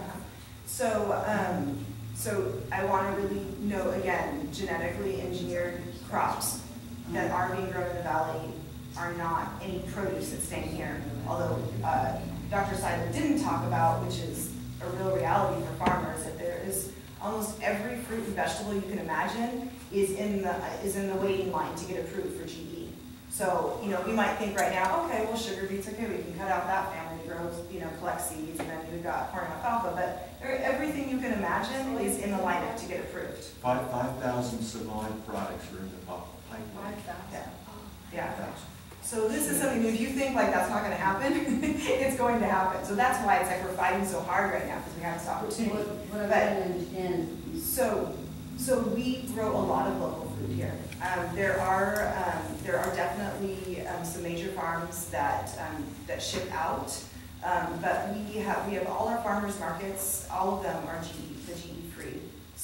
So, um, so I want to really note again, genetically engineered crops that are being grown in the valley are not any produce that's staying here. Although uh, Doctor Seidler didn't talk about, which is a real reality for farmers, that there is almost every fruit and vegetable you can imagine is in the is in the waiting line to get approved for G E. So, you know, we might think right now, okay, well, sugar beets, okay, we can cut out that family that grows, you know, collects seeds, and then we've got corn and alfalfa, but there, everything you can imagine is in the lineup to get approved. Five, five thousand some odd products are in the pop- pipeline. Yeah. Yeah. So this is something, if you think like that's not gonna happen, it's going to happen. So that's why it's like we're fighting so hard right now, because we have this opportunity. What, what I'm But- trying to understand is, So, so we grow a lot of local food here. Um, there are um, there are definitely um, some major farms that um, that ship out, um, but we have we have all our farmers markets. All of them are G E, the G E free.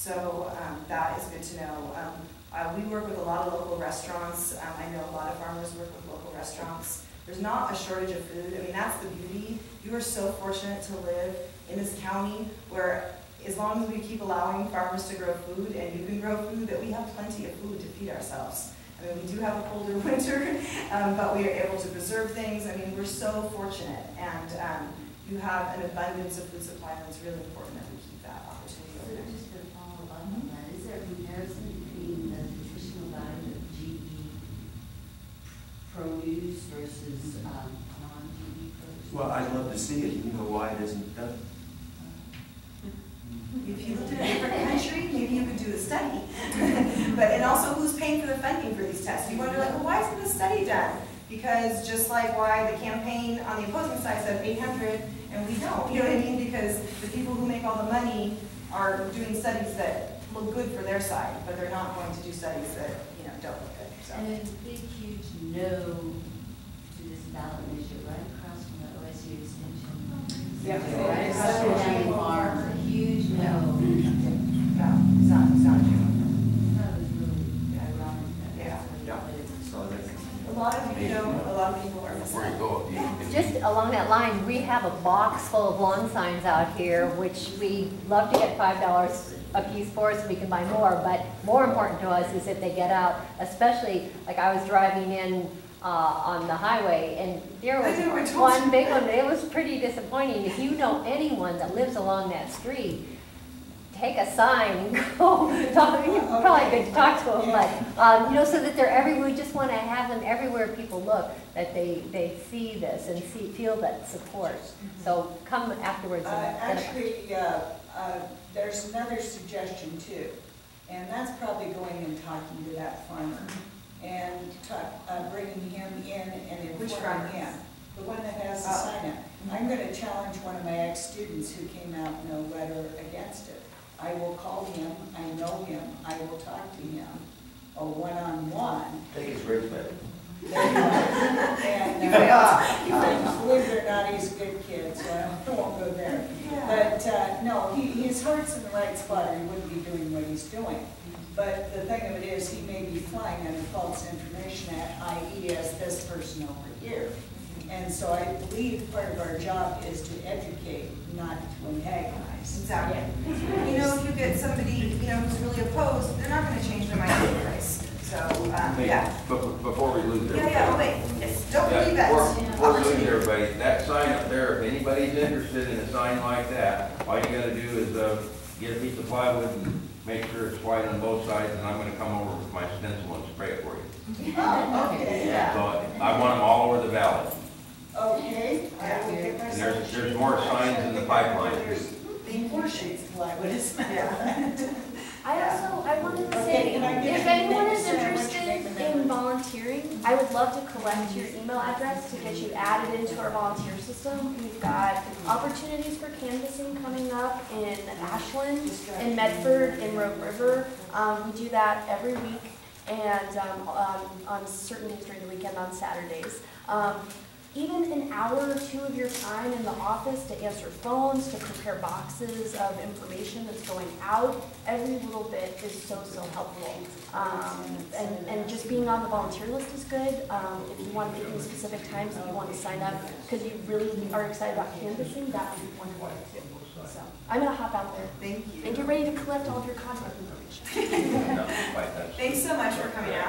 So um, that is good to know. Um, uh, we work with a lot of local restaurants. Um, I know a lot of farmers work with local restaurants. There's not a shortage of food. I mean, that's the beauty. You are so fortunate to live in this county where as long as we keep allowing farmers to grow food, and you can grow food, that we have plenty of food to feed ourselves. I mean, we do have a colder winter, um, but we are able to preserve things. I mean, we're so fortunate, and um, you have an abundance of food supply, and it's really important that we keep that opportunity So open. just to follow up on that, is there a comparison between the nutritional value of G E produce versus um, non-G E produce? Well, I'd love to see it. You know why it isn't done. If you lived in a different country, maybe you could do a study. But, and also, who's paying for the funding for these tests? You wonder, like, well, why isn't this study done? Because just like why the campaign on the opposing side said eight hundred, and we don't, you know what I mean? Because the people who make all the money are doing studies that look good for their side, but they're not going to do studies that, you know, don't look good. So. And there's a big, huge no to this ballot issue right across from the O S U extension. Yeah. Right across from County Farm, a huge no. No, it's not, it's not true. That was really ironic. Yeah. Yeah. So that's A lot of, you know, a lot of people are missing. Where you go, if you- if you- Just along that line, we have a box full of lawn signs out here, which we love to get five dollars a piece for, so we can buy more, but more important to us is if they get out, especially, like I was driving in uh, on the highway, and there I know, I was told one you. big one, it was pretty disappointing. If you know anyone that lives along that street, take a sign and go talk, you're probably good to talk to them, but, um, you know, so that they're everywhere, we just want to have them everywhere people look, that they, they see this and see, feel that support. So come afterwards Uh, and get a- Actually, uh, uh, there's another suggestion too, and that's probably going and talking to that farmer and talk, uh, bringing him in and Which informing farmer? him. The one that has the Oh. sign up. I'm gonna challenge one of my ex-students who came out in a letter against it. I will call him, I know him, I will talk to him, a one-on-one. take his rates back. And, You uh, failed. and believe it or not, he's a good kid, so I won't go there. But, uh, no, he, his heart's in the right spot, or he wouldn't be doing what he's doing. But the thing of it is, he may be flying under false information, that is as this person over here. And so I believe part of our job is to educate, not to antagonize. Exactly. You know, if you get somebody, you know, who's really opposed, they're not gonna change their mind on the price. So, um, Hey, yeah. But before we lose Yeah, everybody. yeah, oh wait, yes, don't Yeah, leave that. Before before we lose everybody, that sign up there, if anybody's interested in a sign like that, all you gotta do is, uh, get a piece of plywood and make sure it's white on both sides, and I'm gonna come over with my stencil and spray it for you. Oh, okay, yeah. So I want them all over the valley. Okay. I will get And myself- there's, there's more signs in the pipeline too. Being four sheets of plywood is. I also, I wanted to Okay, say, can I get if your anyone name, is sir, and what's your name interested and in volunteering, I would love to collect your email address to get you added into our volunteer system. We've got opportunities for canvassing coming up in Ashland, in Medford, in Rogue River. Um, we do that every week, and um, um, on certain days during the weekend on Saturdays. Um, Even an hour or two of your time in the office to answer phones, to prepare boxes of information that's going out, every little bit is so, so helpful. Um, and, and just being on the volunteer list is good. Um, if you want to make any specific times that you want to sign up because you really are excited about canvassing, that would be wonderful too. So I'm going to hop out there. Thank you. And get ready to collect all of your contact information. No, quite that. Thanks so much for coming out.